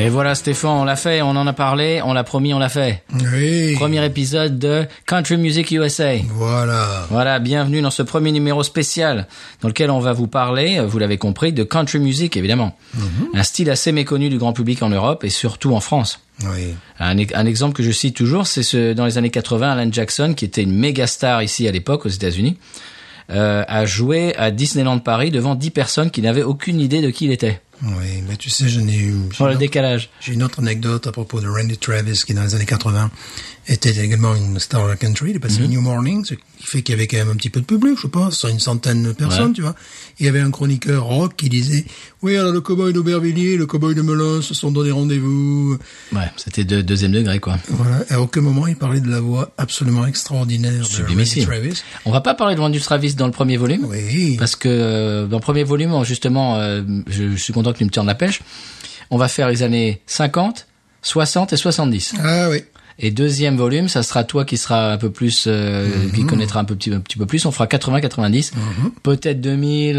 Et voilà Stéphane, on l'a fait, on en a parlé, on l'a promis, on l'a fait. Oui. Premier épisode de Country Music USA. Voilà. Voilà, bienvenue dans ce premier numéro spécial dans lequel on va vous parler, vous l'avez compris, de country music évidemment. Un style assez méconnu du grand public en Europe et surtout en France. Oui. Un exemple que je cite toujours, c'est dans les années 80, Alan Jackson, qui était une méga star ici à l'époque aux États-Unis, a joué à Disneyland Paris devant 10 personnes qui n'avaient aucune idée de qui il était. Oui, mais tu sais, Le décalage. J'ai une autre anecdote à propos de Randy Travis, qui dans les années 80 était également une star de la country. Il est passé au New Morning, ce qui fait qu'il y avait quand même un petit peu de public, je pense, une centaine de personnes, tu vois. Il y avait un chroniqueur rock qui disait, oui, alors le cowboy d'Aubervilliers, le cowboy de Melun se sont donné rendez-vous. Ouais, c'était deuxième degré, quoi. Voilà. À aucun moment, il parlait de la voix absolument extraordinaire de Randy Travis. On va pas parler de Randy Travis dans le premier volume. Oui. Parce que dans le premier volume, justement, je suis content que tu me tiennes la pêche. On va faire les années 50, 60 et 70. Ah oui. Et deuxième volume, ça sera toi qui sera un peu plus, qui connaîtra un petit peu plus. On fera 80, 90, peut-être 2000.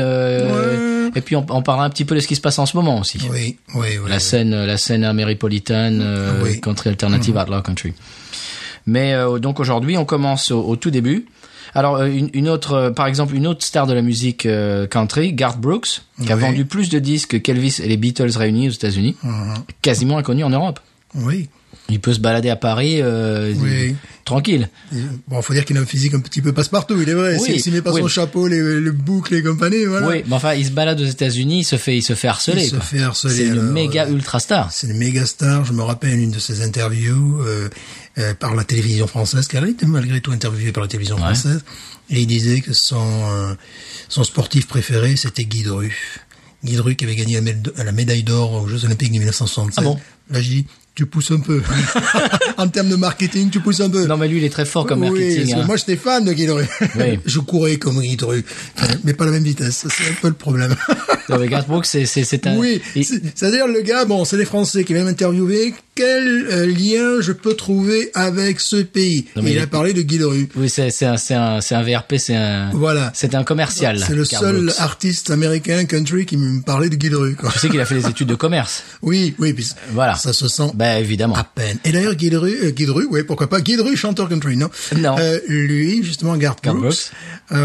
Et puis on parlera un petit peu de ce qui se passe en ce moment aussi. Oui, oui, oui. La scène améripolitaine, country alternative, outlaw country. Mais donc aujourd'hui, on commence au tout début. Alors une autre star de la musique country, Garth Brooks, qui a vendu plus de disques qu'Elvis et les Beatles réunis aux États-Unis, quasiment inconnu en Europe. Oui. Il peut se balader à Paris tranquille. Bon, faut dire qu'il a un physique un petit peu passe-partout, il est vrai. Oui, s'il met pas son chapeau, les boucles et compagnie, voilà. Oui, mais enfin, il se balade aux États-Unis, il se fait harceler. C'est une méga ultra star. C'est une méga star. Je me rappelle une de ses interviews par la télévision française, car elle était malgré tout interviewée par la télévision française, et il disait que son sportif préféré, c'était Guy Dru. Guy Dru qui avait gagné la médaille d'or aux Jeux Olympiques de 1976. Ah bon? Là, je dis, tu pousses un peu. En termes de marketing, tu pousses un peu. Non, mais lui, il est très fort comme marketing. Oui, moi, j'étais fan de Guy Dru. Oui. Je courais comme Guy Dru, mais pas à la même vitesse. C'est un peu le problème. Non, mais Garth Brooks, c'est un... Oui, c'est-à-dire le gars, bon, c'est des Français qui viennent m'interviewer. Quel lien je peux trouver avec ce pays? Non, mais il a parlé de Guy Dru. Oui, c'est un VRP, Voilà. C'est un commercial. C'est le seul Brooks. Artiste américain country qui me parlait de Guy Dru, quoi. Tu sais qu'il a fait des études de commerce. Oui, puis voilà. Ça se sent. Ben, évidemment. À peine. Et d'ailleurs, Guy Dru, oui, pourquoi pas. Guy Dru, chanteur country, non? Non. Lui, justement, Garth Brooks.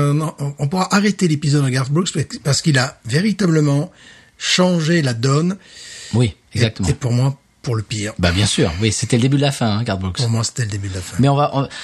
On pourra arrêter l'épisode de Garth Brooks parce qu'il a véritablement changé la donne. Oui, exactement. Et pour moi, pour le pire. Bah, bien sûr. Oui, c'était le début de la fin, Garth Brooks. Pour moi, c'était le début de la fin. Mais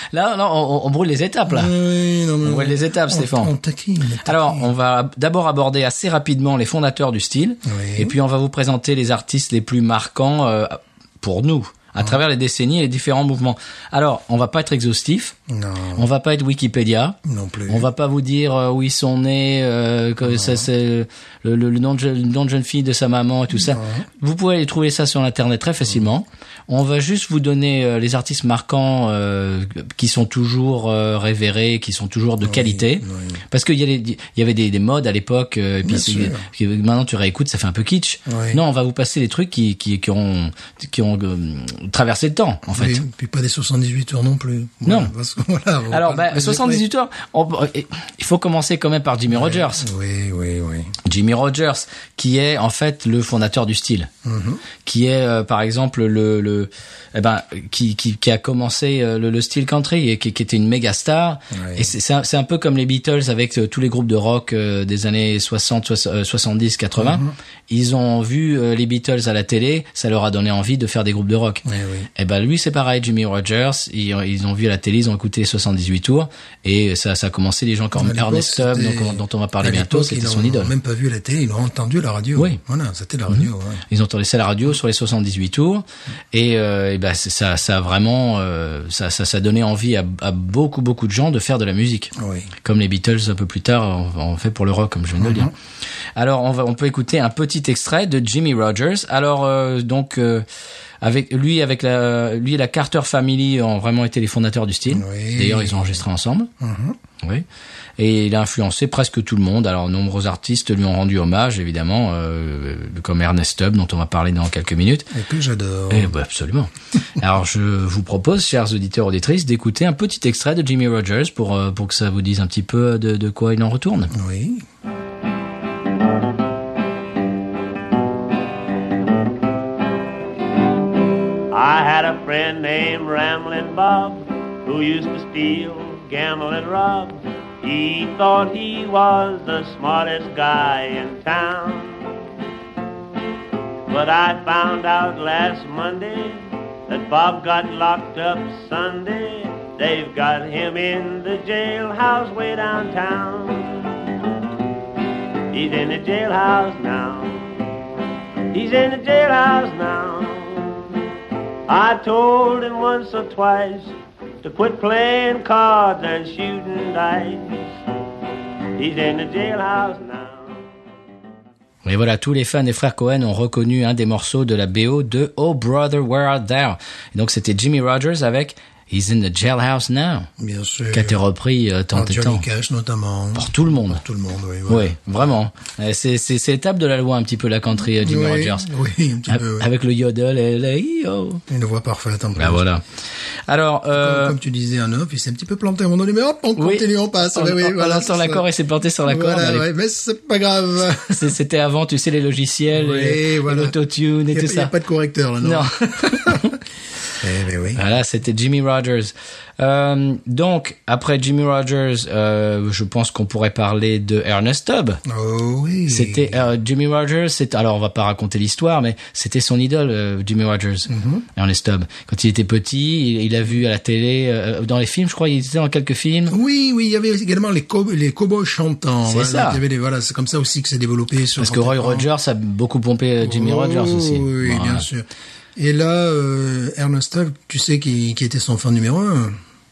on brûle les étapes, là. Oui, non, mais on brûle les étapes, Stéphane. On taquine. Alors, on va d'abord aborder assez rapidement les fondateurs du style. Oui. Et puis, on va vous présenter les artistes les plus marquants, pour nous, à travers les décennies et les différents mouvements. Alors, on va pas être exhaustif. Non. On va pas être Wikipédia. Non plus. On va pas vous dire où ils sont nés, que ça c'est le nom de jeune fille de sa maman et tout ça. Non. Vous pouvez aller trouver ça sur internet très facilement. On va juste vous donner les artistes marquants qui sont toujours révérés, qui sont toujours de qualité. Oui. Parce qu'il y avait des modes à l'époque, et puis maintenant tu réécoutes, ça fait un peu kitsch. Oui. Non, on va vous passer des trucs qui ont traversé le temps, en fait. Oui, puis pas des 78 tours non plus. Non. Voilà, parce que, voilà, Alors, 78 heures, il faut commencer quand même par Jimmy Rogers. Oui. Jimmy Rogers, qui est en fait le fondateur du style, qui est par exemple qui a commencé le style country et qui était une méga star. Oui. Et c'est un peu comme les Beatles avec tous les groupes de rock des années 60, 70, 80. Ils ont vu les Beatles à la télé, ça leur a donné envie de faire des groupes de rock. Oui. Et ben lui c'est pareil, Jimmy Rogers, ils ont vu à la télé, ils ont écouté 78 tours et ça a commencé, des gens comme Ernest Stubb dont on va parler bientôt, c'était son idole. Ils n'ont même pas vu la télé, ils l'ont entendu à la radio. Oui. Voilà, c'était la radio. Ouais. Ils ont entendu ça à la radio sur les 78 tours et ben ça a vraiment ça a donné envie à beaucoup de gens de faire de la musique. Oui. Comme les Beatles un peu plus tard ont fait pour le rock, comme je viens de le dire. Alors on peut écouter un petit extrait de Jimmy Rogers. Alors avec la Carter Family ont vraiment été les fondateurs du style. Oui. D'ailleurs, ils ont enregistré ensemble. Oui. Et il a influencé presque tout le monde. Alors, nombreux artistes lui ont rendu hommage, évidemment, comme Ernest Stubb, dont on va parler dans quelques minutes. Et que j'adore. Eh ben, absolument. Alors, je vous propose, chers auditeurs auditrices, d'écouter un petit extrait de Jimmy Rogers pour que ça vous dise un petit peu de quoi il en retourne. Oui. had a friend named Ramblin' Bob who used to steal, gamble, and rob. He thought he was the smartest guy in town. But I found out last Monday that Bob got locked up Sunday. They've got him in the jailhouse way downtown. He's in the jailhouse now. He's in the jailhouse now. I told him once or twice to quit playing cards and shooting dice. He's in the jailhouse now. Et voilà, tous les fans des frères Cohen ont reconnu un des morceaux de la BO de Oh Brother Where Art Thou. Et donc c'était Jimmy Rogers avec He's in the Jailhouse Now. Bien sûr. Qui a été repris tant et tant. Johnny Cash notamment. Pour tout le monde. Pour tout le monde, oui. Voilà. Oui, vraiment. C'est l'étape de la loi un petit peu la country Jimmy Rogers. Oui, un petit peu. Oui. Avec le yodel et le yo. Une voix parfaite en plus. Ben voilà. Alors, comme tu disais en off, il s'est un petit peu planté à un moment donné, mais hop, on continue, on passe. Voilà, sur l'accord, il s'est planté sur l'accord. Voilà, mais c'est pas grave. C'était avant, tu sais, les logiciels, et l'autotune et tout ça. Il n'y a pas de correcteur, là, non? Non. Mais oui. Voilà, c'était Jimmy Rogers. Donc, après Jimmy Rogers, je pense qu'on pourrait parler de Ernest Tubb. Oh oui. C'était Jimmy Rogers. Alors, on va pas raconter l'histoire, mais c'était son idole, Jimmy Rogers, Ernest Tubb. Quand il était petit, il a vu à la télé, dans les films, je crois, il était dans quelques films. Oui, il y avait également les cowboys chantants. C'est ça. Il y avait c'est comme ça aussi que c'est développé. Parce que Roy Rogers a beaucoup pompé Jimmy Rogers aussi. Oui, voilà. Bien sûr. Et là, Ernest Tubb, tu sais qui était son fan numéro 1?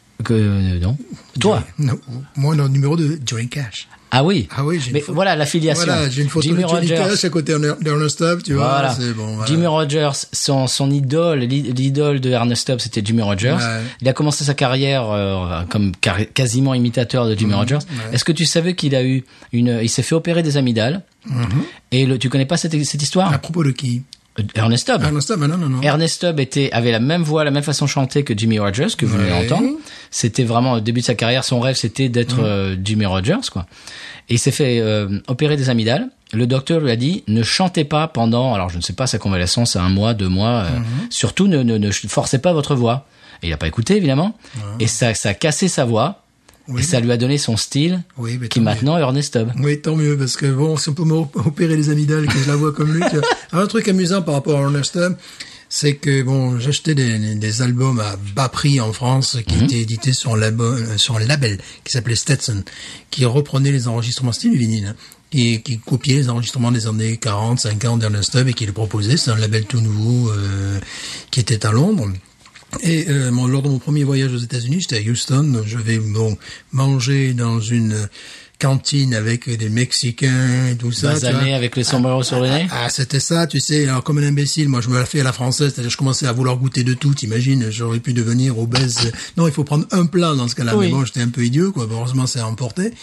Non. Toi? Non. Moi, le numéro 2, Johnny Cash. Ah oui. Ah oui, mais voilà l'affiliation. Voilà, j'ai une photo Jimmy de Johnny Cash à côté d'Ernest Tubb, tu vois. Voilà. C'est bon, voilà. Jimmy Rogers, son idole, l'idole de Ernest Tubb, c'était Jimmy Rogers. Ouais. Il a commencé sa carrière comme quasiment imitateur de Jimmy Rogers. Ouais. Est-ce que tu savais qu'il a eu il s'est fait opérer des amygdales? Et tu connais pas cette histoire? À propos de qui? Ernest Tubb. Non. Ernest Tubb avait la même voix, la même façon de chanter que Jimmy Rogers, que vous venez d'entendre. C'était vraiment au début de sa carrière, son rêve c'était d'être Jimmy Rogers, quoi. Et il s'est fait opérer des amygdales. Le docteur lui a dit ne chantez pas pendant, alors je ne sais pas sa convalescence, 1 mois, 2 mois. Surtout ne forcez pas votre voix. Et il a pas écouté évidemment. Et ça a cassé sa voix. Oui. Et ça lui a donné son style, qui maintenant est Ernest Tubb. Oui, tant mieux, parce que bon, si on peut m'opérer les amygdales, que je la vois comme lui. Alors, un truc amusant par rapport à Ernest Tubb, c'est que bon, j'achetais des albums à bas prix en France qui étaient édités sur un label qui s'appelait Stetson, qui reprenait les enregistrements style vinyle. Et qui copiait les enregistrements des années 40, 50 d'Ernest Tubb et qui les proposait. C'est un label tout nouveau qui était à Londres. Et lors de mon premier voyage aux États-Unis, j'étais à Houston. Je vais manger dans une cantine avec des Mexicains et tout ça. Basané avec les sombreros sur le nez. Ah, c'était ça, tu sais. Alors, comme un imbécile, moi, je me la fais à la française. C'est-à-dire, je commençais à vouloir goûter de tout. T'imagines, j'aurais pu devenir obèse. Non, il faut prendre un plat dans ce cas-là. Oui. Mais bon, j'étais un peu idiot, quoi. Heureusement, c'est emporté.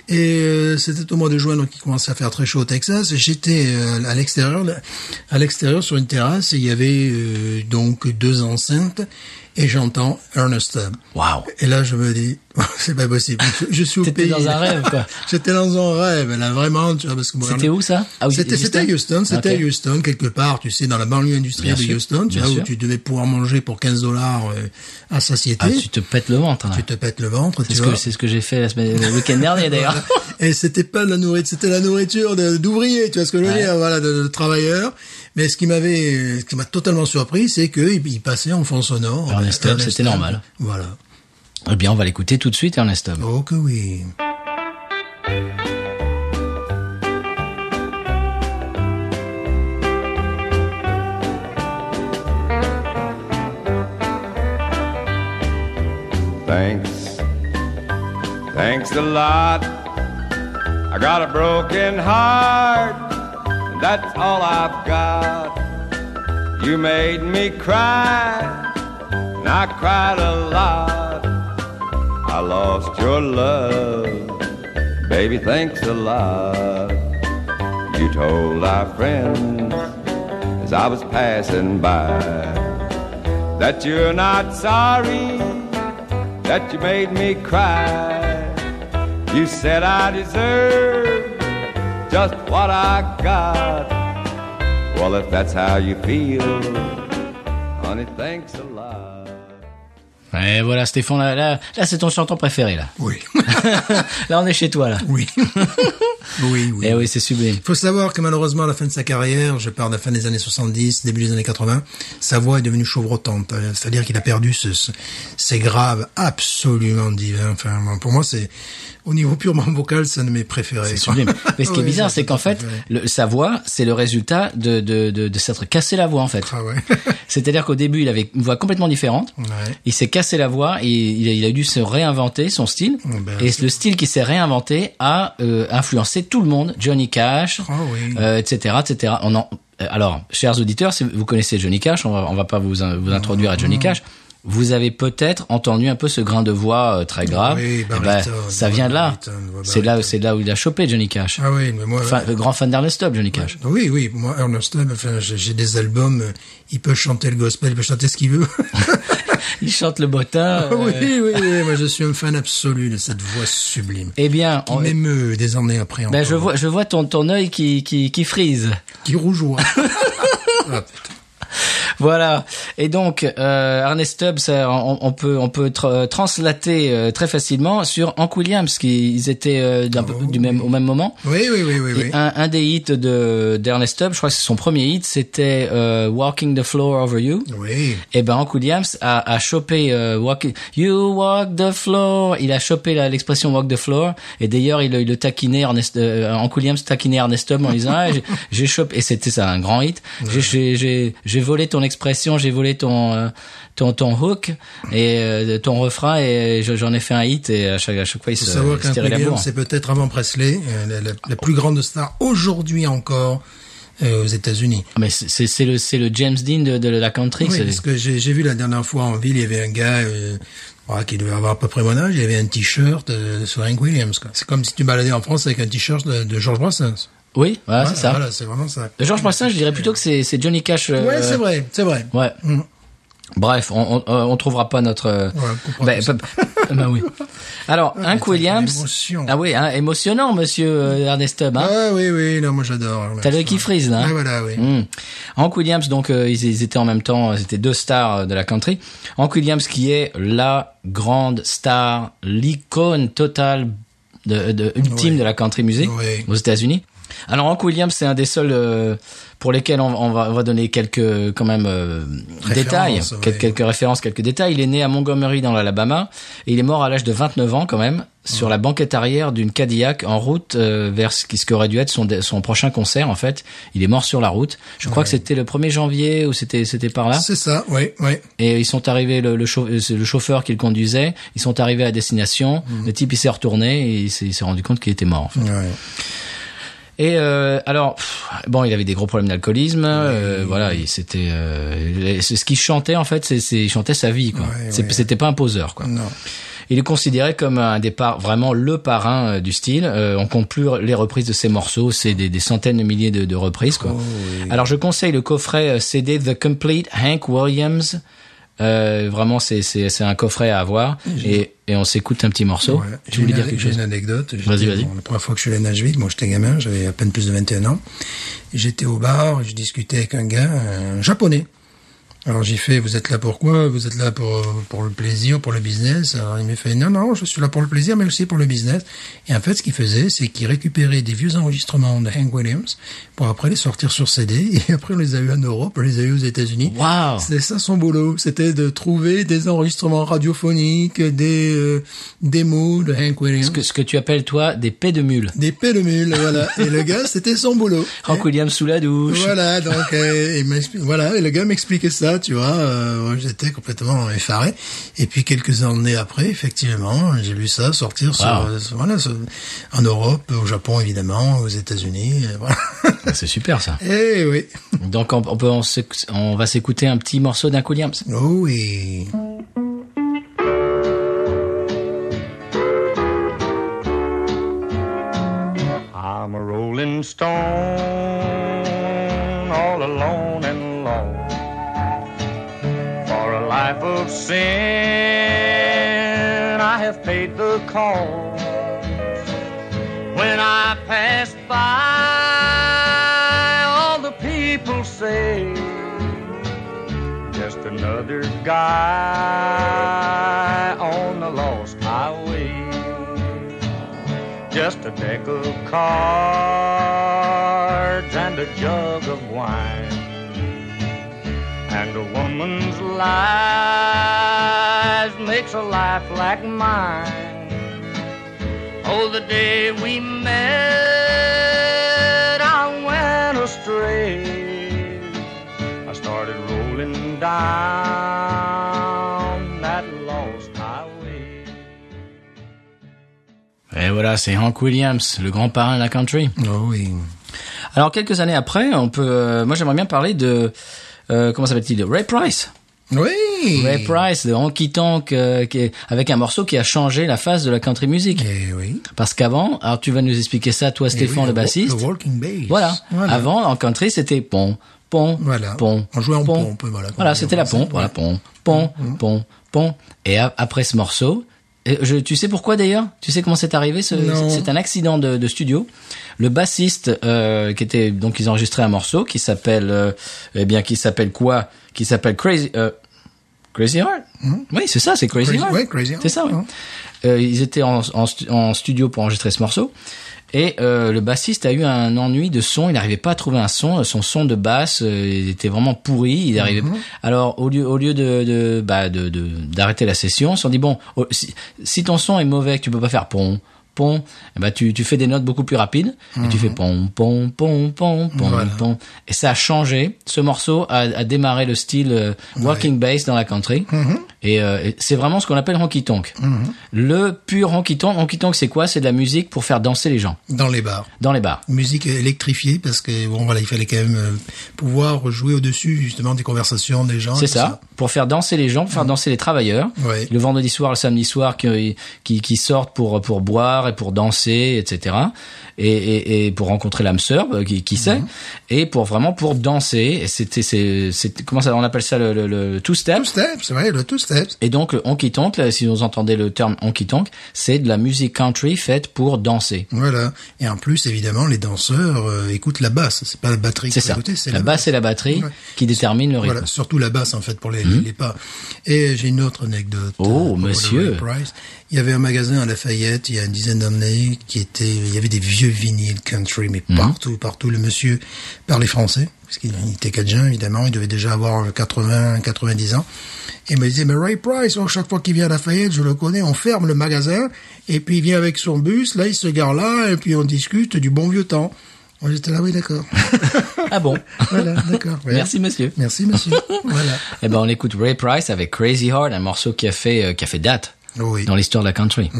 Et c'était au mois de juin, donc il commençait à faire très chaud au Texas. J'étais à l'extérieur sur une terrasse. Et il y avait donc 2 enceintes. Et j'entends Ernest Tubb. Waouh. Et là, je me dis, c'est pas possible. Je suis au pays. T'étais dans un rêve, quoi. J'étais dans un rêve, là, vraiment, tu vois, parce que moi. C'était où, ça? Ah oui. C'était à Houston. C'était à Houston, quelque part, tu sais, dans la banlieue industrielle de Houston, tu vois, où tu devais pouvoir manger pour $15 à satiété. Ah, tu te pètes le ventre, là. Tu te pètes le ventre, tu vois. C'est ce que j'ai fait le week-end dernier, d'ailleurs. Et c'était pas de la nourriture, c'était la nourriture d'ouvriers, tu vois ce que je veux dire, voilà, de travailleurs. Mais ce qui m'a totalement surpris, c'est qu'il passait en fond sonore. Ernest Tubb, c'était normal. Voilà. Eh bien, on va l'écouter tout de suite, Ernest Tubb. Oh que oui. Thanks a lot. I got a broken heart. That's all I've got. You made me cry, and I cried a lot. I lost your love, baby, thanks a lot. You told our friends as I was passing by that you're not sorry, that you made me cry. You said I deserve just what I got. Well, if that's how you feel, honey, thanks a lot. Et voilà, Stéphane, là, c'est ton chanteur préféré, là. Oui. Là, on est chez toi, là. Oui. Oui. Et oui, c'est sublime. Il faut savoir que malheureusement, à la fin de sa carrière, je parle de la fin des années 70, début des années 80, sa voix est devenue chauvrotante. C'est-à-dire qu'il a perdu ses graves absolument divins. Enfin, pour moi, c'est, au niveau purement vocal, c'est un de mes préférés. C'est sublime. Mais ce qui est Oui, bizarre, c'est qu'en fait, sa voix, c'est le résultat de s'être cassé la voix, en fait. Ah ouais. C'est-à-dire qu'au début, il avait une voix complètement différente. Ouais. Il s'est cassé la voix et il a dû se réinventer son style. Ben, et le style qui s'est réinventé a influencé tout le monde. Johnny Cash, oui. etc., etc. Alors, chers auditeurs, si vous connaissez Johnny Cash, on va pas vous introduire à Johnny Cash. Vous avez peut-être entendu un peu ce grain de voix très grave. Oui, ça vient de là. C'est là où il a chopé Johnny Cash. Ah oui, mais moi, Grand fan d'Ernest Tubb, Johnny Cash. Oui, moi, Ernest Tubb, enfin, j'ai des albums, il peut chanter le gospel, il peut chanter ce qu'il veut. Il chante le bottin. Oui, moi je suis un fan absolu de cette voix sublime. Eh bien, qui m'émeut des années après. Ben je vois ton œil qui frise. Qui rougeoie. Ah, putain. Voilà. Et donc Ernest Tubb, on peut translater très facilement sur Hank Williams, ils étaient au même moment. Oui. Et un des hits d'Ernest Tubb, je crois que c'est son premier hit, c'était Walking the Floor Over You. Oui. Et ben Hank Williams a chopé You Walk the Floor. Il a chopé l'expression Walk the Floor. Et d'ailleurs il le taquinait Hank Williams taquinait Ernest Tubb en disant j'ai chopé, et c'était ça un grand hit. Ouais. J'ai volé ton expression, j'ai volé ton hook et ton refrain, et j'en ai fait un hit, et à chaque fois il se tirait la bourre. C'est peut-être avant Presley, la plus grande star aujourd'hui encore aux États-Unis. Mais c'est le James Dean de la country. Oui, parce que j'ai vu la dernière fois en ville, il y avait un gars qui devait avoir à peu près mon âge, il avait un t-shirt sur Hank Williams, quoi. C'est comme si tu baladais en France avec un t-shirt de George Brassens. Oui, voilà, c'est ça. Voilà, c'est vraiment ça. Georges Brassens, je dirais plutôt que c'est Johnny Cash. Ouais, c'est vrai. Ouais. Mm. Bref, on trouvera pas notre. Ouais, oui. Alors, Hank Williams. Émotion. Ah oui, émotionnant, monsieur Ernest Tubb. Hein. Ah oui, non, moi j'adore. T'as l'œil qui frise là. Ah voilà, oui. Hank Williams, donc ils étaient en même temps, c'était deux stars de la country. Hank Williams qui est la grande star, l'icône totale ultime de la country music aux États-Unis. Alors Hank Williams, c'est un des seuls pour lesquels on va donner quelques quand même détails, quelques références, quelques détails. Il est né à Montgomery dans l'Alabama et il est mort à l'âge de 29 ans quand même sur la banquette arrière d'une Cadillac en route vers ce qui aurait dû être son prochain concert. En fait, il est mort sur la route. Je crois que c'était le 1er janvier ou c'était par là. C'est ça, oui. Et ils sont arrivés, le chauffeur qui le conduisait, ils sont arrivés à destination. Le type il s'est retourné et il s'est rendu compte qu'il était mort. En fait. Ouais. Et alors, bon, il avait des gros problèmes d'alcoolisme. Voilà, c'était ce qu'il chantait en fait, il chantait sa vie, quoi. C'était pas un poseur, quoi. Non. Il est considéré comme vraiment le parrain du style. On compte plus les reprises de ses morceaux, c'est des centaines de milliers de reprises, quoi. Alors, je conseille le coffret CD The Complete Hank Williams. Vraiment, c'est un coffret à avoir. Et on s'écoute un petit morceau. Ouais. Tu voulais dire quelque chose? J'ai une anecdote. Vas-y. La première fois que je suis allé à Nashville, moi j'étais gamin, j'avais à peine plus de 21 ans. J'étais au bar, je discutais avec un gars, un japonais. Alors j'ai fait, vous êtes là pour quoi? Vous êtes là pour le plaisir, pour le business? Alors il m'a fait, non, je suis là pour le plaisir, mais aussi pour le business. Et en fait, ce qu'il faisait, c'est qu'il récupérait des vieux enregistrements de Hank Williams pour après les sortir sur CD. Et après, on les a eu en Europe, on les a eu aux États-Unis. Wow! C'était ça son boulot. C'était de trouver des enregistrements radiophoniques, des démos de Hank Williams. Ce que tu appelles, toi, des pets de mule. Des pets de mule, voilà. Et le gars, c'était son boulot. Hank Williams sous la douche. Voilà, donc, et le gars m'expliquait ça. Tu vois, j'étais complètement effaré. Et puis quelques années après, effectivement, j'ai vu ça sortir en Europe, au Japon évidemment, aux États-Unis. Voilà. C'est super ça. Eh oui. Donc on va s'écouter un petit morceau d'Hank Williams. Oh oui. I'm a rolling stone, all alone and alone. For a life of sin, I have paid the cost. When I pass by, all the people say, just another guy on the lost highway. Just a deck of cards and a jug of wine, and a woman's lies makes a life like mine. Oh, the day we met, I went astray. I started rolling down that lost highway. Et voilà, c'est Hank Williams, le grand parrain de la country. Oh oui. Alors, quelques années après, on peut, moi j'aimerais bien parler de, comment s'appelle-t-il, de Ray Price. Oui. Ray Price de Honky Tonk, avec un morceau qui a changé la face de la country music. Eh oui. Parce qu'avant, alors tu vas nous expliquer ça, toi, Stéphane, le bassiste. Le walking bass. Voilà. Avant, en country, c'était pom, pom, voilà. pom. On jouait en pom. pompe, voilà. Voilà, c'était la pompe, voilà, pom, pom, pom, pom. Et après ce morceau, tu sais pourquoi d'ailleurs? Tu sais comment c'est arrivé? C'est un accident de studio. Le bassiste, qui était, donc ils enregistraient un morceau qui s'appelle, qui s'appelle quoi? Qui s'appelle Crazy Heart. Oui, c'est ça, c'est Crazy Heart. Ouais, Crazy Heart. C'est ça, oui. Ils étaient en studio pour enregistrer ce morceau. Et le bassiste a eu un ennui de son, il n'arrivait pas à trouver un son, son son de basse, il était vraiment pourri, il arrivait. Alors au lieu d'arrêter la session, ils se sont dit bon, si ton son est mauvais, que tu peux pas faire pom pom, tu fais des notes beaucoup plus rapides et tu fais pom pom pom pom pom voilà. pom, et ça a changé. Ce morceau a démarré le style walking bass dans la country. Et c'est vraiment ce qu'on appelle honky tonk. Le pur honky tonk. Honky tonk, c'est quoi? C'est de la musique pour faire danser les gens. Dans les bars. Dans les bars. Musique électrifiée parce que bon voilà, il fallait quand même pouvoir jouer au-dessus justement des conversations des gens. C'est ça. Pour faire danser les gens, pour faire danser les travailleurs. Ouais. Le vendredi soir, le samedi soir, qui sortent pour boire et pour danser, etc. Et pour rencontrer l'âme sœur, qui sait, et pour danser. Et c'était comment ça, on appelle ça le two-step. Two-step, c'est vrai, le two-step. Et donc, le honky tonk, là, si vous entendez le terme honky tonk, c'est de la musique country faite pour danser. Voilà. Et en plus, évidemment, les danseurs écoutent la basse. C'est pas la batterie. C'est ça. Écouter, c'est la basse et la batterie qui déterminent le rythme. Voilà. Surtout la basse, en fait, pour les pas. Et j'ai une autre anecdote. Oh, monsieur. Price. Il y avait un magasin à Lafayette, il y a une dizaine d'années, il y avait des vieux vinyles country, mais partout. Le monsieur parlait français, parce qu'il était cadien, évidemment, il devait déjà avoir 90 ans. Et il me disait, mais Ray Price, chaque fois qu'il vient à Lafayette, je le connais, on ferme le magasin, et puis il vient avec son bus, là, il se gare là, et puis on discute du bon vieux temps. Moi, j'étais là, oui, d'accord. Ah bon? Voilà, d'accord. Ouais. Merci, monsieur. Merci, monsieur. Voilà. Eh ben, on écoute Ray Price avec Crazy Heart, un morceau qui a fait date. Oui. Dans l'histoire de la country.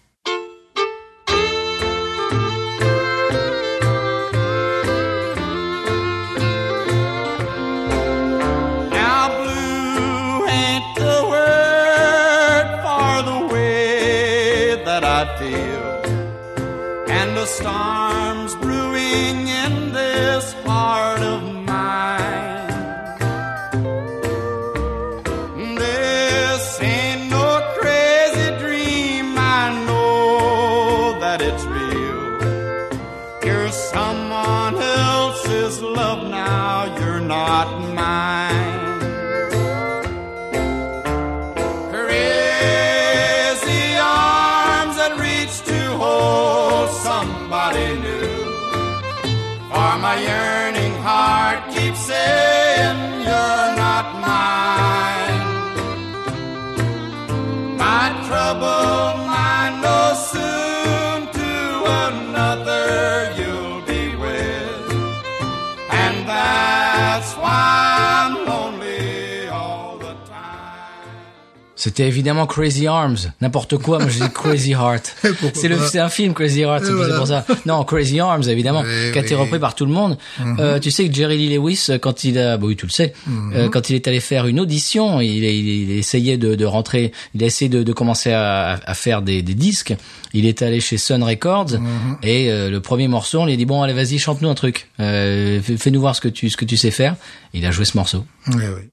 Now blue ain't the word for the way that I feel, and the storm's brewing in this heart of mine. This ain't no crazy dream, I know that it's real. You're someone else's love now, you're not mine. Crazy arms that reach to hold somebody new, for my yearning heart keeps saying you're not mine. My troubled mind knows soon to another you'll be with, and that's why I'm lonely all the time. C'était évidemment Crazy Arms. N'importe quoi, moi je dis Crazy Heart. C'est un film, Crazy Heart, c'est pour ça. Non, Crazy Arms, évidemment, qui a été repris par tout le monde. Tu sais que Jerry Lee Lewis, quand il a, oui, tu le sais, quand il est allé faire une audition, il essayait de rentrer, il a essayé de commencer à faire des disques. Il est allé chez Sun Records, et le premier morceau, on lui a dit, bon, allez, vas-y, chante-nous un truc. Fais-nous voir ce que tu sais faire. Il a joué ce morceau. Oui, oui.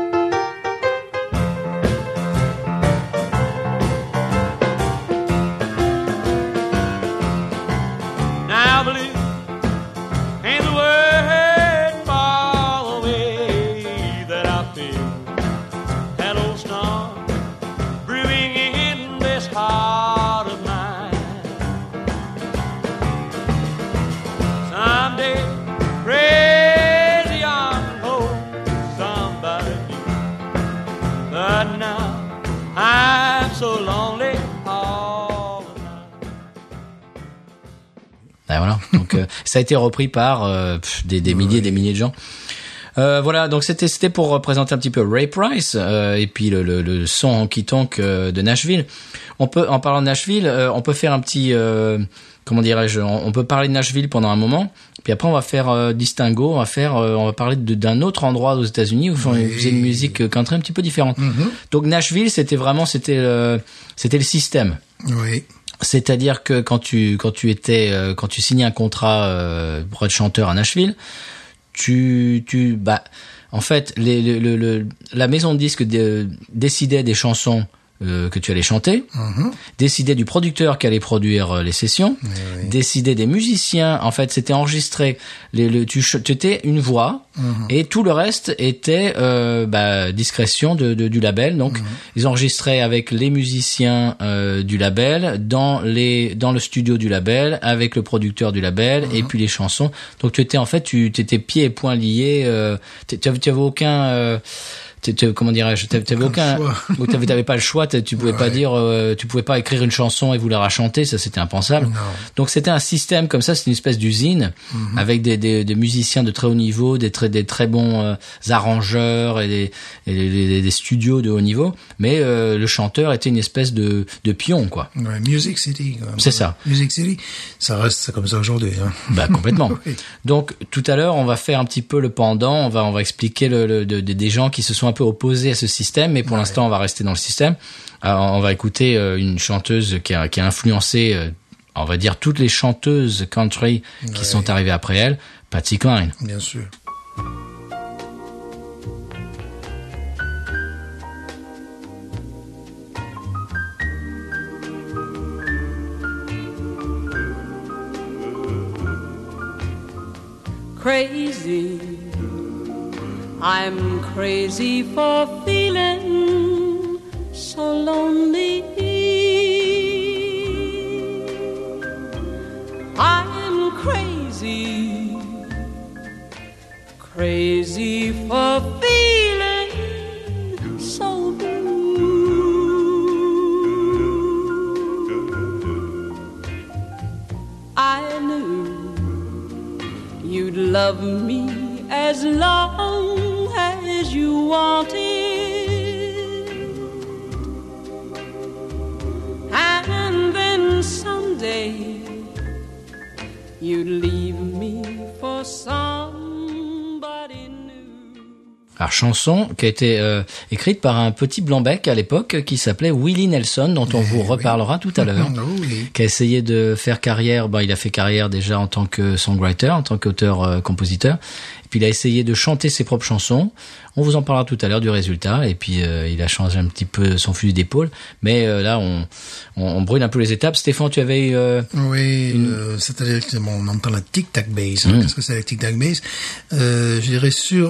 Now blue ain't the word for the way that I feel, ça a été repris par des milliers, des milliers de gens. Voilà, donc c'était pour présenter un petit peu Ray Price et puis le son honky-tonk de Nashville. En parlant de Nashville, on peut faire un petit comment dirais-je, on peut parler de Nashville pendant un moment, puis après on va faire distinguo, on va parler d'un autre endroit aux États-Unis où ils faisaient une musique country un petit peu différente. Donc Nashville, c'était le système. Oui. C'est-à-dire que quand tu signais un contrat pour être chanteur à Nashville, en fait la maison de disques décidait des chansons que tu allais chanter, décider du producteur qui allait produire les sessions, décider des musiciens. En fait, c'était enregistré. Tu étais une voix et tout le reste était discrétion du label. Donc, ils enregistraient avec les musiciens du label dans le studio du label avec le producteur du label et puis les chansons. Donc, tu étais pieds et poings liés. Tu avais aucun comment dirais-je, t'avais pas le choix, tu pouvais pas dire, tu pouvais pas écrire une chanson et vouloir la chanter, ça c'était impensable. Non. Donc c'était un système comme ça, c'était une espèce d'usine avec des musiciens de très haut niveau, des très bons arrangeurs et des studios de haut niveau, mais le chanteur était une espèce de pion, quoi. Ouais, Music City. C'est ça. Music City, ça reste comme ça aujourd'hui. Hein. Bah complètement. Oui. Donc tout à l'heure, on va faire un petit peu le pendant, on va expliquer des gens qui se sont un peu opposés à ce système, mais pour l'instant on va rester dans le système. Alors, on va écouter une chanteuse qui a influencé, on va dire, toutes les chanteuses country qui sont arrivées après elle, Patsy Cline. Bien sûr. Crazy, I'm crazy for feeling so lonely. I'm crazy, crazy for feeling so blue. I knew you'd love me as long as you wanted, and then someday you'd leave me for somebody new. Alors chanson qui a été écrite par un petit blanc-bec à l'époque qui s'appelait Willie Nelson, dont on vous reparlera tout à l'heure, qui a essayé de faire carrière. Il a fait carrière déjà en tant que songwriter, en tant qu'auteur-compositeur. Et puis il a essayé de chanter ses propres chansons. On vous en parlera tout à l'heure du résultat. Et puis il a changé un petit peu son fusil d'épaule. Mais là, on brûle un peu les étapes. Stéphane, tu avais c'est-à-dire on entend la tic-tac bass. Qu'est-ce que c'est la tic-tac bass? Je dirais sur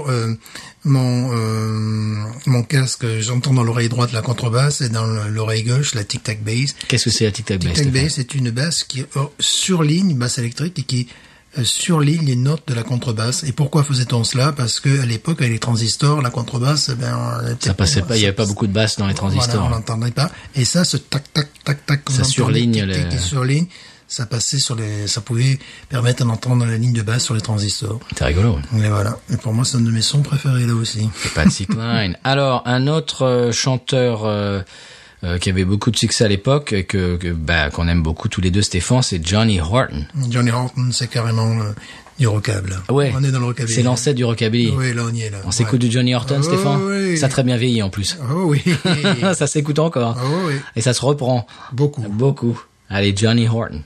mon casque, j'entends dans l'oreille droite la contrebasse et dans l'oreille gauche la tic-tac bass. Qu'est-ce que c'est la tic-tac bass? Tic-tac bass, c'est une basse qui surligne, une basse électrique, et qui surligne les notes de la contrebasse. Et pourquoi faisait-on cela? Parce que à l'époque, avec les transistors, la contrebasse, ça passait pas, il y avait pas beaucoup de basses dans les transistors. Voilà, on n'entendait pas. Et ça, ce tac tac tac tac, ça surligne surligne. Ça passait ça pouvait permettre d'entendre la ligne de basse sur les transistors. C'est rigolo. Et voilà. Et pour moi, c'est un de mes sons préférés là aussi. C'est Patsy Cline. Alors, un autre chanteur qui avait beaucoup de succès à l'époque, qu'on aime beaucoup tous les deux, Stéphane, c'est Johnny Horton. Johnny Horton, c'est carrément du rockabilly. Ouais. On est dans le rockabilly. C'est l'ancêtre du rockabilly. Oui, là, on y est, là. On s'écoute du Johnny Horton, Stéphane? Oui. Ça a très bien vieilli, en plus. Oh oui. Ça s'écoute encore. Oh oui. Et ça se reprend. Beaucoup. Allez, Johnny Horton.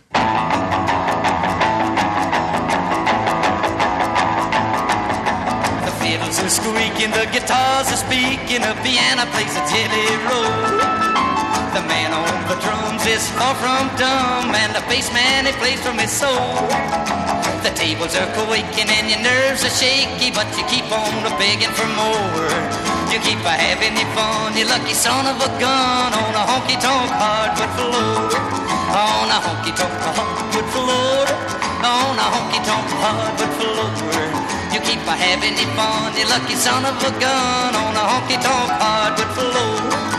The fiddles are squeaking, the guitars are speaking, the piano plays a jelly roll. The man on the drums is far from dumb, and the bass man, he plays from his soul. The tables are quaking and your nerves are shaky, but you keep on begging for more. You keep having your fun, you lucky son of a gun, on a honky-tonk hardwood floor. On a honky-tonk hardwood floor. On a honky-tonk hardwood floor. You keep having your fun, you lucky son of a gun, on a honky-tonk hardwood floor.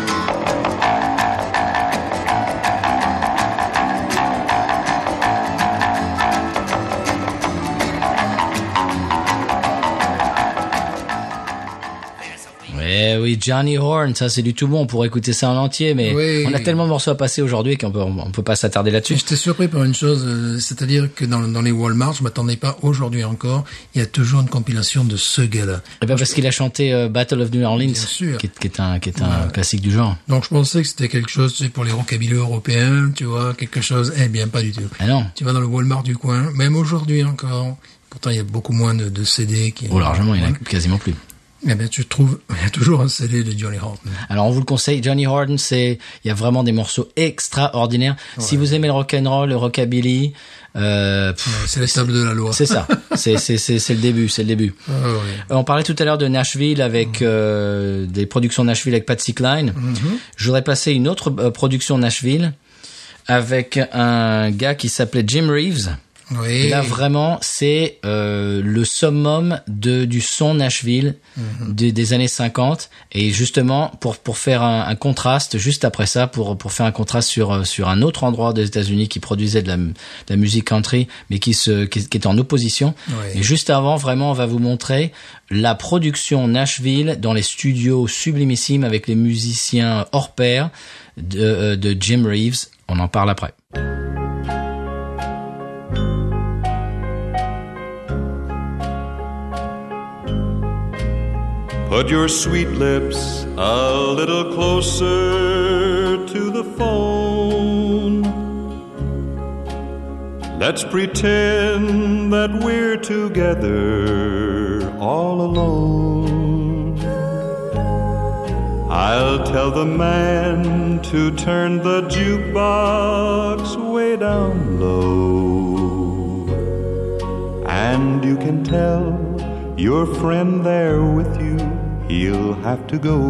Eh oui, Johnny Horn, ça c'est du tout bon. On pourrait écouter ça en entier, mais Oui. on a tellement de morceaux à passer aujourd'hui on peut pas s'attarder là-dessus. J'étais surpris par une chose, c'est-à-dire que dans les Walmart, je m'attendais pas aujourd'hui encore, il y a toujours une compilation de ce gars-là. Eh ben parce qu'il a chanté Battle of New Orleans, Bien sûr. qui est un classique du genre. Donc je pensais que c'était quelque chose, tu sais, pour les rockabilly européens, tu vois, quelque chose. Eh bien, pas du tout. Ah non. Tu vas dans le Walmart du coin, même aujourd'hui encore. Pourtant, il y a beaucoup moins de CD qui. Oh, largement, il y en a quasiment plus. Eh bien, tu trouves, il y a toujours un CD de Johnny Horton. Alors on vous le conseille, Johnny Horton, il y a vraiment des morceaux extraordinaires. Ouais. Si vous aimez le rock'n'roll, le rockabilly, c'est les tables de la loi. C'est ça. c'est le début, Oh, oui. On parlait tout à l'heure de Nashville avec des productions Nashville avec Patsy Cline. Mm-hmm. Je voudrais placer une autre production Nashville avec un gars qui s'appelait Jim Reeves. Oui. Et là vraiment c'est le summum du son Nashville des années 50 et justement pour faire un contraste juste après ça pour faire un contraste sur un autre endroit des États-Unis qui produisait de la musique country mais qui est en opposition. Oui. Et juste avant vraiment on va vous montrer la production Nashville dans les studios sublimissimes avec les musiciens hors pair de Jim Reeves. On en parle après. Put your sweet lips a little closer to the phone. Let's pretend that we're together all alone. I'll tell the man to turn the jukebox way down low. And you can tell your friend there with you, he'll have to go.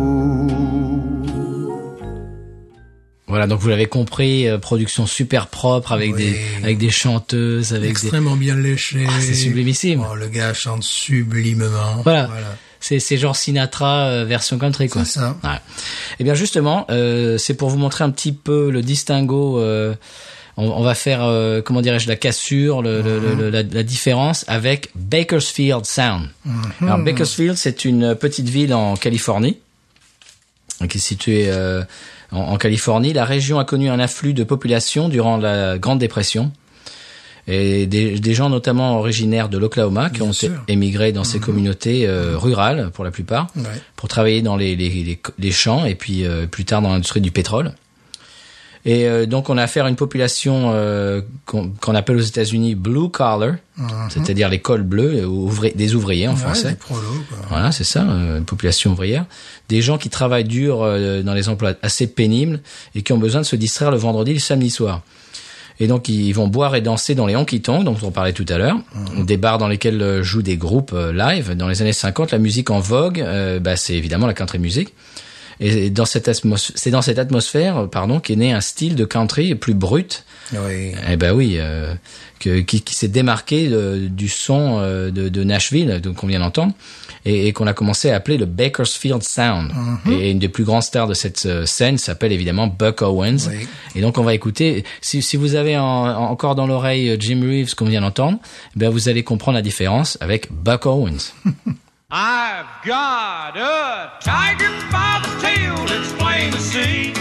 Voilà, donc vous l'avez compris, production super propre avec des chanteuses, avec extrêmement bien léché. Ah, c'est sublimissime. Oh, le gars chante sublimement. Voilà. C'est genre Sinatra version country quoi. C'est ça. Ouais. Et bien justement, c'est pour vous montrer un petit peu le distinguo. On va faire, comment dirais-je, la cassure, la différence avec Bakersfield Sound. Alors Bakersfield, c'est une petite ville en Californie, qui est située en Californie. La région a connu un afflux de population durant la Grande Dépression. Et des gens notamment originaires de l'Oklahoma qui ont émigré dans ces communautés rurales pour la plupart, pour travailler dans les champs et puis plus tard dans l'industrie du pétrole. Et donc on a affaire à une population qu'on appelle aux États-Unis blue collar, c'est-à-dire les cols bleus, des ouvriers en français. Des prolos, quoi. Voilà, c'est ça, une population ouvrière. Des gens qui travaillent dur dans les emplois assez pénibles et qui ont besoin de se distraire le vendredi et le samedi soir. Et donc ils vont boire et danser dans les honky-tonks dont on parlait tout à l'heure, des bars dans lesquels jouent des groupes live. Dans les années 50, la musique en vogue, c'est évidemment la country music. Et c'est dans cette atmosphère, qu'est né un style de country plus brut. Oui. Qui s'est démarqué du son de Nashville, donc qu'on vient d'entendre, et qu'on a commencé à appeler le Bakersfield Sound. Et une des plus grandes stars de cette scène s'appelle évidemment Buck Owens. Oui. Et donc on va écouter. Si vous avez encore dans l'oreille Jim Reeves qu'on vient d'entendre, vous allez comprendre la différence avec Buck Owens. I've got a tiger by the tail, it's plain to see.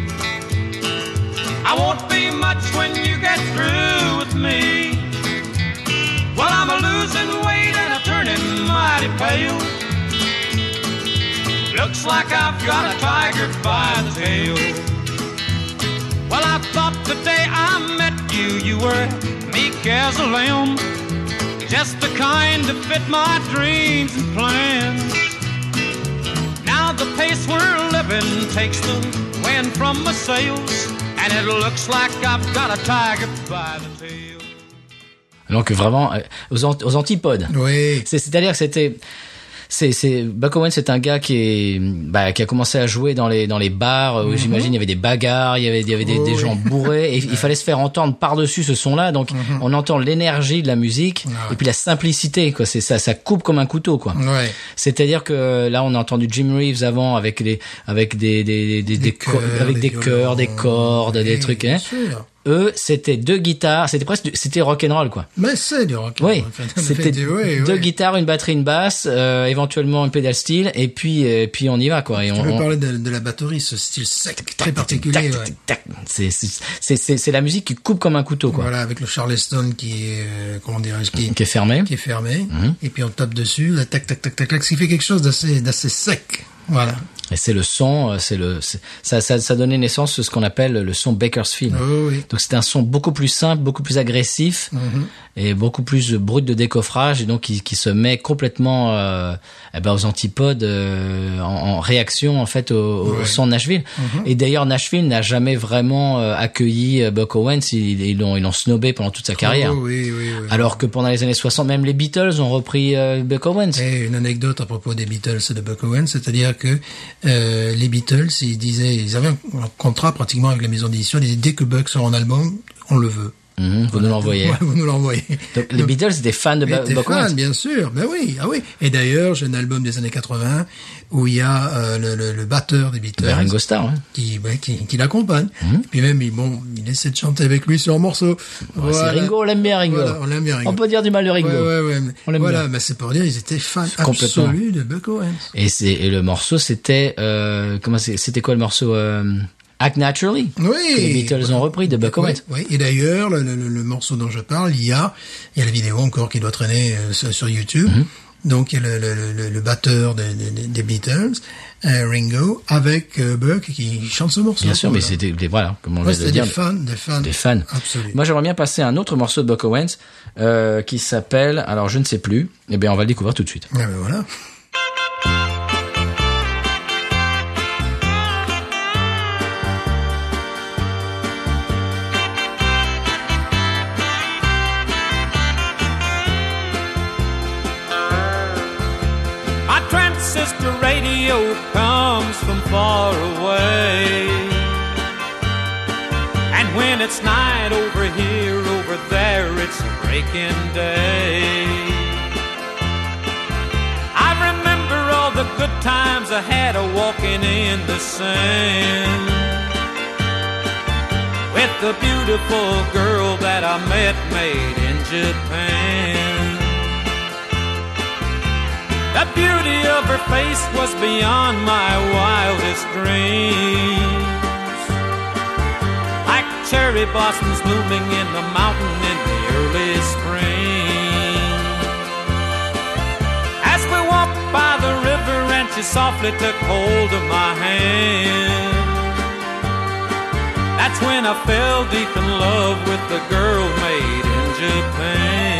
I won't be much when you get through with me. Well, I'm a losing weight and I'm turning mighty pale. Looks like I've got a tiger by the tail. Well, I thought the day I met you, you were meek as a lamb. Just the kind to fit my dreams and plans. Now the pace we're living takes the wind from my sails, and it looks like I've got a tiger by the tail. Donc vraiment aux antipodes. Oui. C'est-à-dire que Buck Owens, c'est un gars qui a commencé à jouer dans les bars où j'imagine il y avait des bagarres, il y avait des gens bourrés et il fallait se faire entendre par-dessus ce son-là. Donc on entend l'énergie de la musique et puis la simplicité quoi. C'est ça coupe comme un couteau quoi. Ouais. C'est-à-dire que là on a entendu Jim Reeves avant avec des chœurs, des cordes, des trucs. Hein. Eux, c'était 2 guitares, c'était rock'n'roll, quoi. Mais c'est du rock. Oui, c'était 2 guitares, une batterie, une basse, éventuellement une pédale steel, et puis on y va, quoi. Et tu peux parler de la batterie, ce style sec, très particulier. C'est la musique qui coupe comme un couteau, quoi. Voilà, avec le Charleston qui est, comment dirais-je, qui est fermé. Qui est fermé. Et puis on tape dessus, là, tac, tac, tac, tac, tac, ce qui fait quelque chose d'assez sec. Voilà. Et c'est le son, ça donnait naissance à ce qu'on appelle le son Bakersfield. Oh, oui. Donc c'était un son beaucoup plus simple, beaucoup plus agressif et beaucoup plus brut de décoffrage, et donc qui se met complètement aux antipodes, en réaction en fait au son de Nashville. Et d'ailleurs Nashville n'a jamais vraiment accueilli Buck Owens, ils l'ont snobé pendant toute sa carrière. Oh, oui. Alors que pendant les années 60, même les Beatles ont repris Buck Owens. Et une anecdote à propos des Beatles et de Buck Owens, c'est-à-dire que les Beatles, ils avaient un contrat pratiquement avec la maison d'édition. Ils disaient, dès que Buck sort un album, on le veut. Vous nous l'envoyez. Ouais, vous nous l'envoyez. Donc, les Beatles étaient fans de Buck Owens. Bien sûr. Ben oui, ah oui. Et d'ailleurs, j'ai un album des années 80 où il y a le batteur des Beatles, Ringo Starr, qui l'accompagne. Et puis même, il essaie de chanter avec lui sur un morceau. Voilà. C'est Ringo, on l'aime bien Ringo. Voilà, on l'aime bien Ringo. On peut dire du mal de Ringo. Ouais. On l'aime bien. Mais c'est pour dire, ils étaient fans absolus de Buck Owens. Et le morceau, c'était c'était quoi le morceau? Act Naturally. Oui. Que les Beatles ont repris de Buck Owens. Oui. Et d'ailleurs, le morceau dont je parle, il y a la vidéo encore qui doit traîner sur YouTube. Donc, il y a le batteur des Beatles, Ringo, avec Buck qui chante ce morceau. Bien sûr, mais c'était comme on vient de le dire. Des fans. Absolument. Moi, j'aimerais bien passer à un autre morceau de Buck Owens, qui s'appelle, alors je ne sais plus. Eh bien, on va le découvrir tout de suite. Ah ben voilà. The radio comes from far away, and when it's night over here, over there, it's a breaking day. I remember all the good times I had walking in the sand with the beautiful girl that I met made in Japan. The beauty of her face was beyond my wildest dreams, like cherry blossoms blooming in the mountain in the early spring. As we walked by the river and she softly took hold of my hand, that's when I fell deep in love with the girl made in Japan.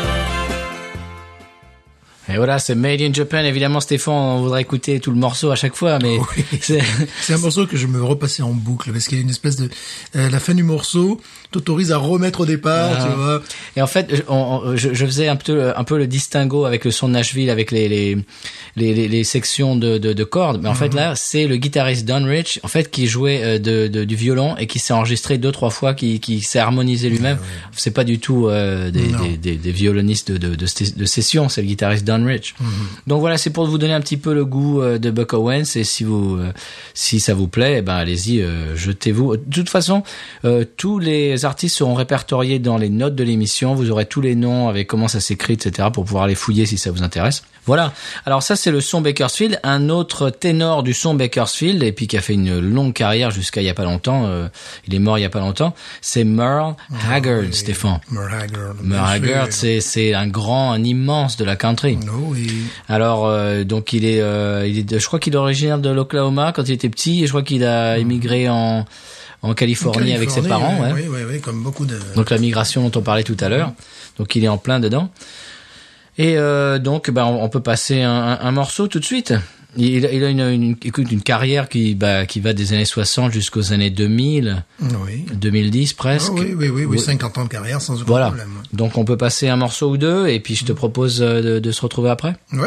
Et voilà, c'est Made in Japan. Évidemment, Stéphane, on voudrait écouter tout le morceau à chaque fois, mais oui. C'est un morceau que je me repassais en boucle parce qu'il y a une espèce de la fin du morceau t'autorise à remettre au départ, tu vois. Et en fait, je faisais un peu le distinguo avec le son de Nashville, avec les sections de cordes. Mais en fait, là, c'est le guitariste Don Rich, en fait, qui jouait du violon et qui s'est enregistré 2-3 fois, qui s'est harmonisé lui-même. Ouais. C'est pas du tout des violonistes de session, c'est le guitariste Don Rich. Donc voilà, c'est pour vous donner un petit peu le goût de Buck Owens, et si ça vous plaît, eh ben allez-y, jetez-vous. De toute façon, tous les artistes seront répertoriés dans les notes de l'émission. Vous aurez tous les noms avec comment ça s'écrit, etc., pour pouvoir les fouiller si ça vous intéresse. Voilà. Alors ça, c'est le son Bakersfield. Un autre ténor du son Bakersfield, et puis qui a fait une longue carrière jusqu'à il y a pas longtemps. Il est mort il y a pas longtemps. C'est Merle Haggard, oui, Stéphane. Merle Haggard, c'est un immense de la country. Oui. Alors donc je crois qu'il est originaire de l'Oklahoma quand il était petit, et je crois qu'il a émigré en Californie avec ses parents. Ouais. Oui, comme beaucoup de... Donc la migration dont on parlait tout à l'heure. Donc il est en plein dedans. Et donc on peut passer un morceau tout de suite. Il a une carrière qui va des années 60 jusqu'aux années 2000, 2010 presque. Oui, 50 ans de carrière sans aucun problème. Donc on peut passer un morceau ou deux, et puis je te propose de se retrouver après. Oui.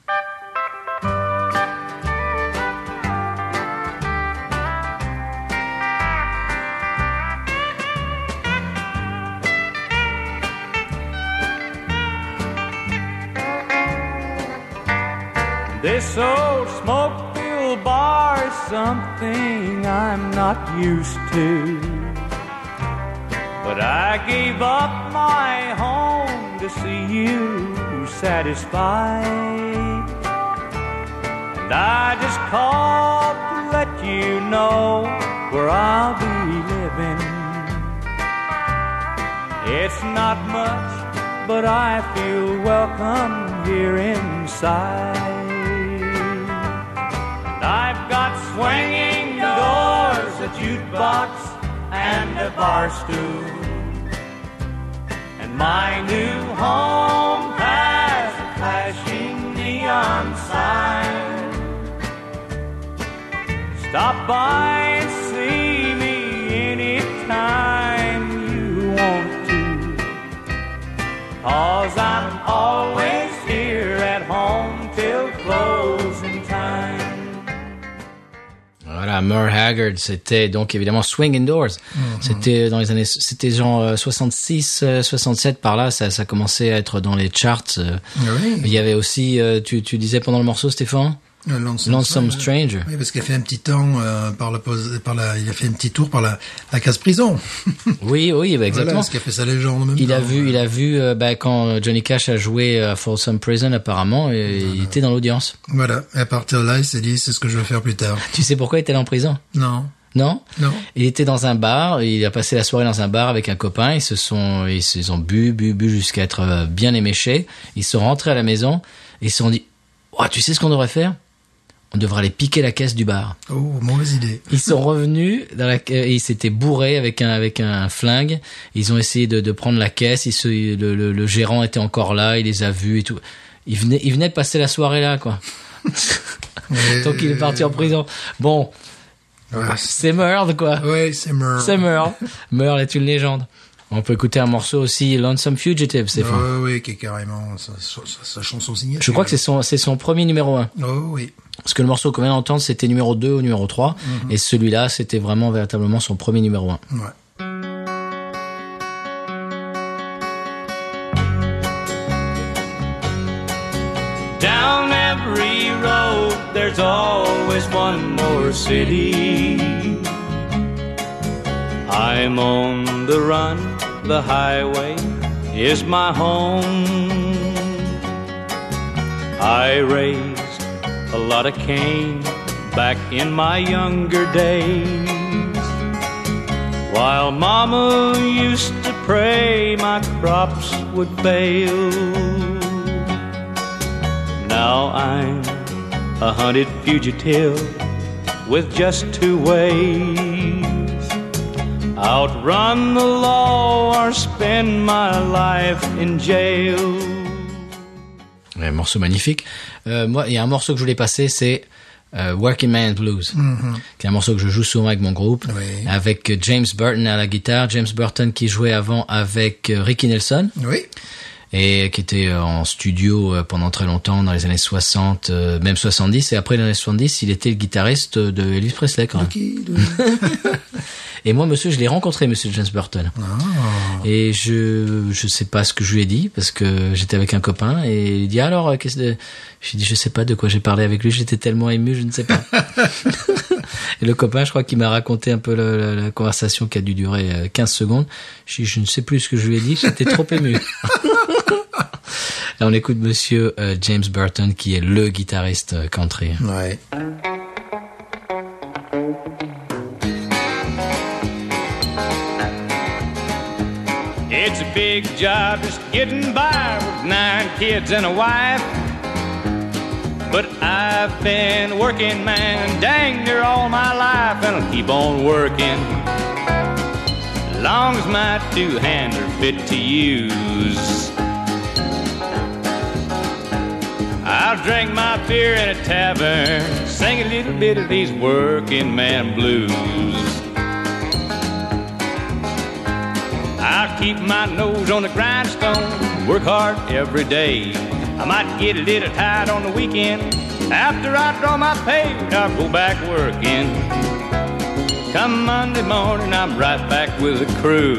This old smoke-filled bar is something I'm not used to. But I gave up my home to see you satisfied. And I just called to let you know where I'll be living. It's not much, but I feel welcome here inside. And I've got swinging doors, a jukebox, and a bar stool. And my new home has a flashing neon sign. Stop by and see me anytime you want to, 'cause I'm always here at home till closing time. Voilà, Merle Haggard, c'était donc évidemment Swing Indoors. C'était dans les années, c'était genre 66, 67 par là, ça commençait à être dans les charts. Oui. Il y avait aussi, tu disais pendant le morceau, Stéphane? Lonesome Stranger. Oui, parce qu'il a fait un petit temps il a fait un petit tour par la case prison. Oui, bah, exactement. Voilà, ce qui a fait sa légende même. Il a vu, quand Johnny Cash a joué à Folsom Prison, apparemment, il était dans l'audience. Voilà. Et à partir de là, il s'est dit, c'est ce que je veux faire plus tard. Tu sais pourquoi il était allé en prison? Non. Non? Non. Il était dans un bar, il a passé la soirée dans un bar avec un copain, ils ont bu jusqu'à être bien éméchés. Ils sont rentrés à la maison, et ils se sont dit, oh, tu sais ce qu'on devrait faire? On devrait aller piquer la caisse du bar. Oh, mauvaise idée. Ils sont revenus et ils s'étaient bourrés avec un flingue. Ils ont essayé de prendre la caisse. Le gérant était encore là. Il les a vus et tout. Il venait de passer la soirée là, quoi. Donc il est parti en prison. Bon. Ouais, c'est Merle, quoi. Ouais, c'est Merle. C'est Merle. Merle est une légende. On peut écouter un morceau aussi, Lonesome Fugitive, c'est fin. Oui, qui est carrément sa chanson signée. Je crois que c'est son premier numéro 1. Oh oui. Parce que le morceau qu'on vient d'entendre, c'était numéro 2 ou numéro 3. Et celui-là, c'était vraiment véritablement son premier numéro 1. Ouais. Down every road, there's always one more city. I'm on the run, the highway is my home. I raised a lot of cane back in my younger days, while Mama used to pray my crops would fail. Now I'm a hunted fugitive with just two ways: outrun the law or spend my life in jail. Un morceau magnifique. Moi, il y a un morceau que je voulais passer, c'est Working Man Blues, qui est un morceau que je joue souvent avec mon groupe, avec James Burton à la guitare. James Burton qui jouait avant avec Ricky Nelson. Oui. Et qui était en studio pendant très longtemps, dans les années 60, même 70. Et après les années 70, il était le guitariste de Elvis Presley, quand même. Et moi, monsieur, je l'ai rencontré, monsieur James Burton. Oh. Et je sais pas ce que je lui ai dit, parce que j'étais avec un copain, et il dit, alors, j'ai dit, je sais pas de quoi j'ai parlé avec lui, j'étais tellement ému, je ne sais pas. Et le copain, je crois qu'il m'a raconté un peu la conversation qui a dû durer 15 secondes. Je ne sais plus ce que je lui ai dit, j'étais trop ému. Là, on écoute monsieur James Burton, qui est le guitariste country. Ouais. It's a big job just getting by with 9 kids and a wife. But I've been working, man, dang near all my life, and I'll keep on working long as my two hands are fit to use. I'll drink my beer in a tavern, sing a little bit of these working man blues. I'll keep my nose on the grindstone, work hard every day. I might get a little tired on the weekend. After I draw my pay, I'll go back working. Come Monday morning, I'm right back with the crew.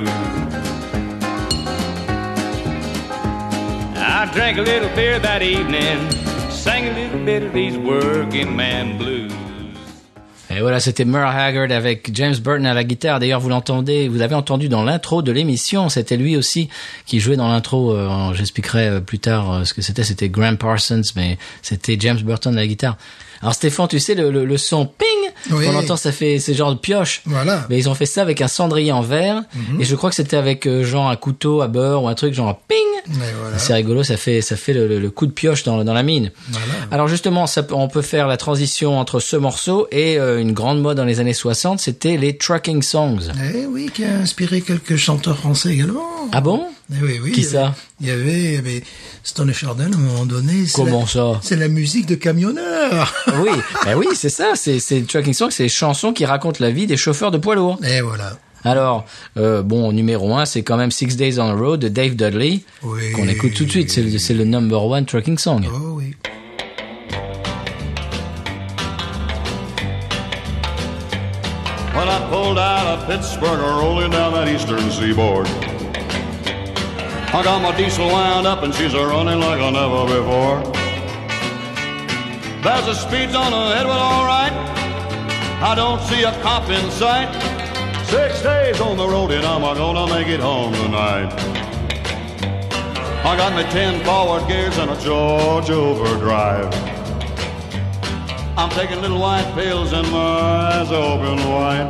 I drank a little beer that evening, sang a little bit of these working man blues. Et voilà, c'était Merle Haggard avec James Burton à la guitare. D'ailleurs, vous l'avez entendu dans l'intro de l'émission. C'était lui aussi qui jouait dans l'intro. J'expliquerai plus tard ce que c'était. C'était Graham Parsons, mais c'était James Burton à la guitare. Alors Stéphane, tu sais, le son ping, qu'on entend, c'est genre de pioche. Voilà. Mais ils ont fait ça avec un cendrier en verre. Et je crois que c'était avec genre un couteau à beurre ou un truc genre ping. Voilà. C'est rigolo, ça fait le coup de pioche dans la mine. Voilà. Alors justement, on peut faire la transition entre ce morceau et une grande mode dans les années 60, c'était les trucking songs. Eh oui, qui a inspiré quelques chanteurs français également. Ah bon? Eh oui. Qui ça? Il y avait Stone et Chardin à un moment donné. Comment ça? C'est la musique de camionneurs. Oui, oui, c'est ça. C'est trucking songs, c'est les chansons qui racontent la vie des chauffeurs de poids lourds. Et voilà. Alors, numéro 1, c'est quand même 6 Days on the Road de Dave Dudley, qu'on écoute tout de suite. C'est le number 1 trucking song. Oh oui. When I pulled out of Pittsburgh, rolling down that eastern seaboard, I got my diesel wound up and she's a-running like I never before. There's the speeds on ahead, well, all right. I don't see a cop in sight. 6 days on the road and I'm gonna make it home tonight. I got me 10 forward gears and a Georgia overdrive. I'm taking little white pills and my eyes open wide.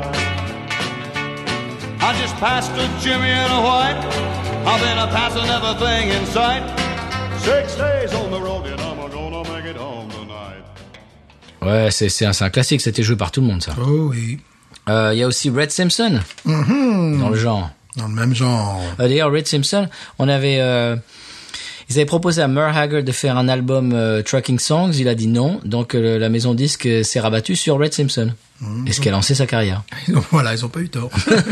I just passed a Jimmy in a white. I've been a-passing everything in sight. 6 days on the road and I'm gonna make it home tonight. Ouais, c'est un classique, c'était joué par tout le monde, ça. Oh oui. Il y a aussi Red Simpson, dans le genre. Dans le même genre. D'ailleurs, Red Simpson, ils avaient proposé à Merle Haggard de faire un album Trucking Songs, il a dit non, donc la maison disque s'est rabattue sur Red Simpson. Et ce qui a lancé sa carrière. Voilà, ils ont pas eu tort.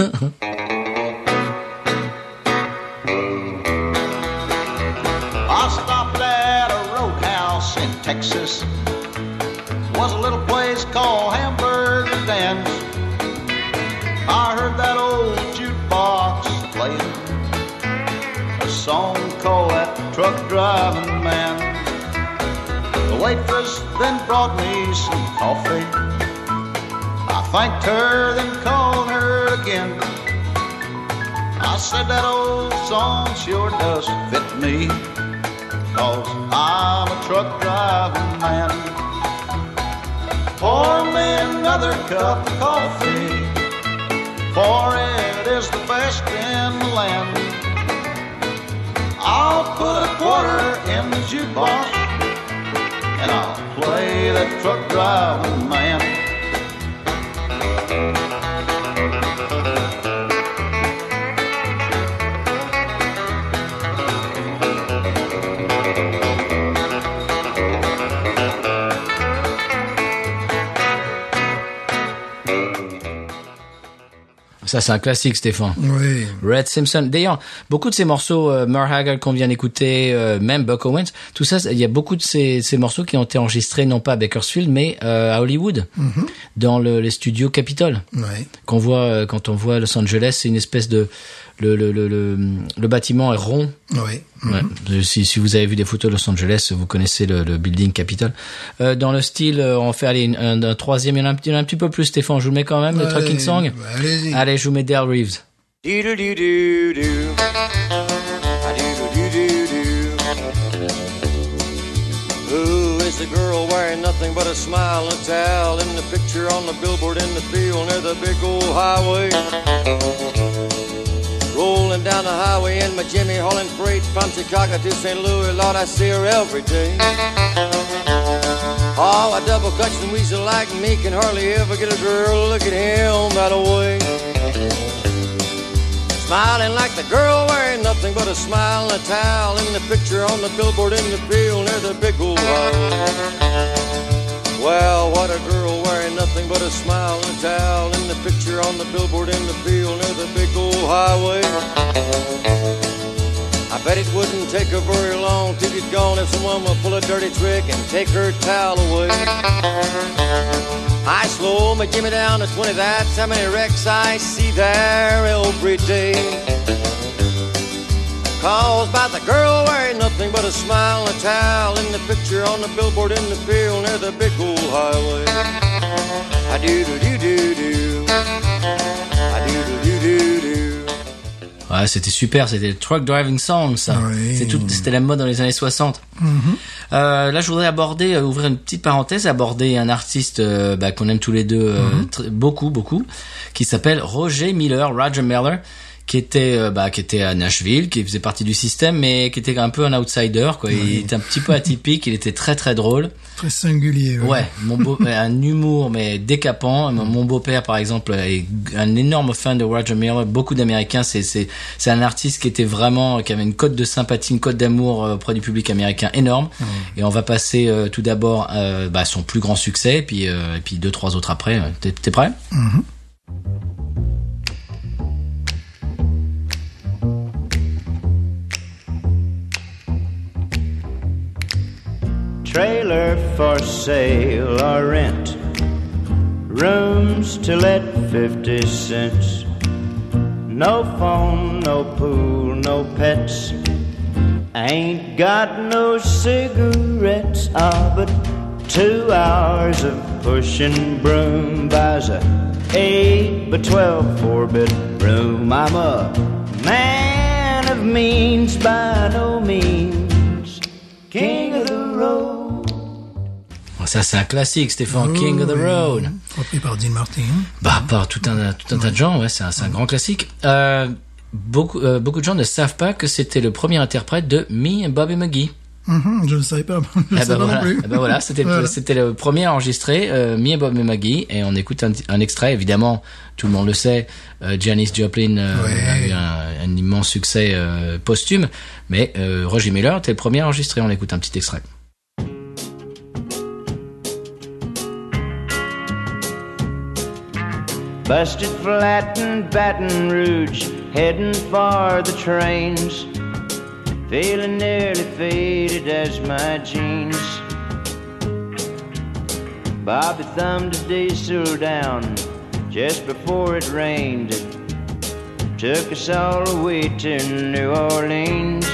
I stopped at a roadhouse in Texas. Was a little place called Hamburger Dan's. I heard that old jukebox playing a song called That Truck Driving Man. The waitress then brought me some coffee. I thanked her, then called her again. I said that old song sure does fit me, 'cause I'm a truck driving man. Pour me another cup of coffee, for it is the best in the land. I'll put a quarter in the jukebox, and I'll play that truck driving man. Ça, c'est un classique, Stéphane. Oui. Red Simpson. D'ailleurs, beaucoup de ces morceaux, Merle Haggard qu'on vient d'écouter, même Buck Owens, tout ça, il y a beaucoup de ces morceaux qui ont été enregistrés, non pas à Bakersfield, mais à Hollywood, dans les studios Capitol. Ouais. Qu'on voit, quand on voit Los Angeles, c'est une espèce de... Le bâtiment est rond. Oui. Ouais. Si vous avez vu des photos de Los Angeles, vous connaissez le building Capitol. Dans le style, on fait un troisième, il y en a un petit peu plus, Stéphane, je vous le mets quand même, le Trucking Song. Allez-y. Allez, je vous mets Dale Reeves. Who is the girl wearing nothing but a smile and a towel in the picture on the billboard in the field near the big old highway? Rolling down the highway in my Jimmy hauling freight from Chicago to St. Louis, Lord, I see her every day. Oh, a double Dutch and weasel like me can hardly ever get a girl look at him that way. Smiling like the girl wearing nothing but a smile and a towel in the picture on the billboard in the field near the big old highway. Well, what a girl wearing nothing but a smile and a towel in the picture on the billboard in the field near the big old highway. I bet it wouldn't take her very long till she's gone if someone would pull a dirty trick and take her towel away. I slow my Jimmy down to 20, that's how many wrecks I see there every day. Caused by the girl wearing nothing but a smile and a towel in the picture on the billboard in the field near the big old highway. I do do do do do. I do do do do do. Ouais, c'était super, c'était le truck driving song, ça. Oui. C'était la mode dans les années 60. Là, je voudrais ouvrir une petite parenthèse, aborder un artiste qu'on aime tous les deux beaucoup, qui s'appelle Roger Miller, qui était à Nashville, qui faisait partie du système, mais qui était un peu un outsider, quoi. Oui. Il était un petit peu atypique, il était très très drôle. Très singulier. Ouais, un humour mais décapant. Mon beau-père, par exemple, est un énorme fan de Roger Miller. Beaucoup d'Américains, c'est un artiste qui avait une cote de sympathie, une cote d'amour auprès du public américain énorme. Et on va passer tout d'abord son plus grand succès, et puis 2-3 autres après. T'es prêt? Trailer for sale or rent, rooms to let 50 cents. No phone, no pool, no pets. Ain't got no cigarettes, but 2 hours of pushing broom buys a 8 by 12 4-bedroom. I'm a man of means by no means, king of the road. Ça, c'est un classique, Stéphane, King of the Road. Repris par Dean Martin. Par tout un tas de gens, ouais, c'est un grand classique. Beaucoup de gens ne savent pas que c'était le premier interprète de Me and Bobby McGee. Je ne savais pas, je ne savais pas non plus. Voilà, c'était le premier enregistré, Me and Bobby McGee, et on écoute un extrait, évidemment, tout le monde le sait, Janis Joplin a eu un immense succès posthume, mais Roger Miller était le premier enregistré, on écoute un petit extrait. Busted flat in Baton Rouge, heading for the trains. Feeling nearly faded as my jeans. Bobby thumbed a diesel down just before it rained. Took us all the way to New Orleans.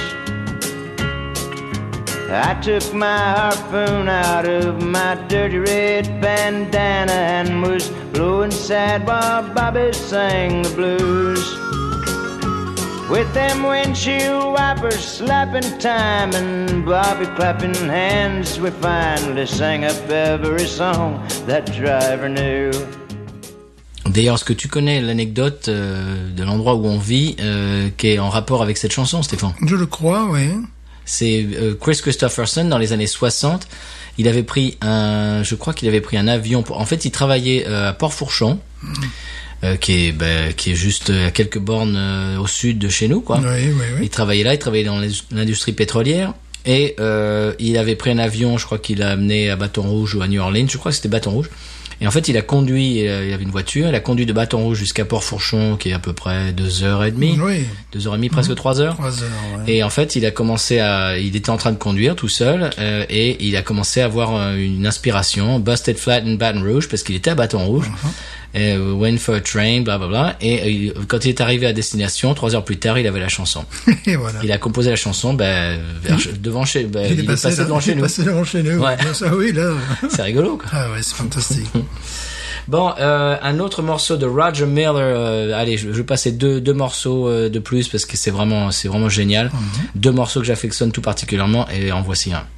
I took my harpoon out of my dirty red bandana and was blowing sad while Bobby sang the blues. With them windshield wipers slapping time and Bobby clapping hands, we finally sang up every song that driver knew. D'ailleurs, est-ce que tu connais l'anecdote de l'endroit où on vit qui est en rapport avec cette chanson, Stéphane? Je le crois, oui. C'est Chris Christopherson dans les années 60. Je crois qu'il avait pris un avion. En fait, il travaillait à Port-Fourchon, qui est juste à quelques bornes au sud de chez nous, quoi. Oui. Il travaillait dans l'industrie pétrolière. Et il avait pris un avion, je crois qu'il l'a amené à Baton Rouge ou à New Orleans. Je crois que c'était Baton Rouge. Et en fait, il avait une voiture, il a conduit de Baton Rouge jusqu'à Port-Fourchon, qui est à peu près 2h30. Oui. 2h30, presque 3 heures. 3 heures, ouais. Et en fait, il était en train de conduire tout seul, et il a commencé à avoir une inspiration, Busted Flat in Baton Rouge, parce qu'il était à Baton Rouge. Went for a train, blablabla. Et quand il est arrivé à destination, 3 heures plus tard, il avait la chanson. Et voilà. Il a composé la chanson, devant chez, il est passé devant chez nous. Il est passé devant chez nous. Ouais. Ça, oui, là. C'est rigolo, quoi. Ah ouais, c'est fantastique. Bon, un autre morceau de Roger Miller. Allez, je vais passer deux morceaux de plus parce que c'est vraiment génial. 2 morceaux que j'affectionne tout particulièrement, et en voici un.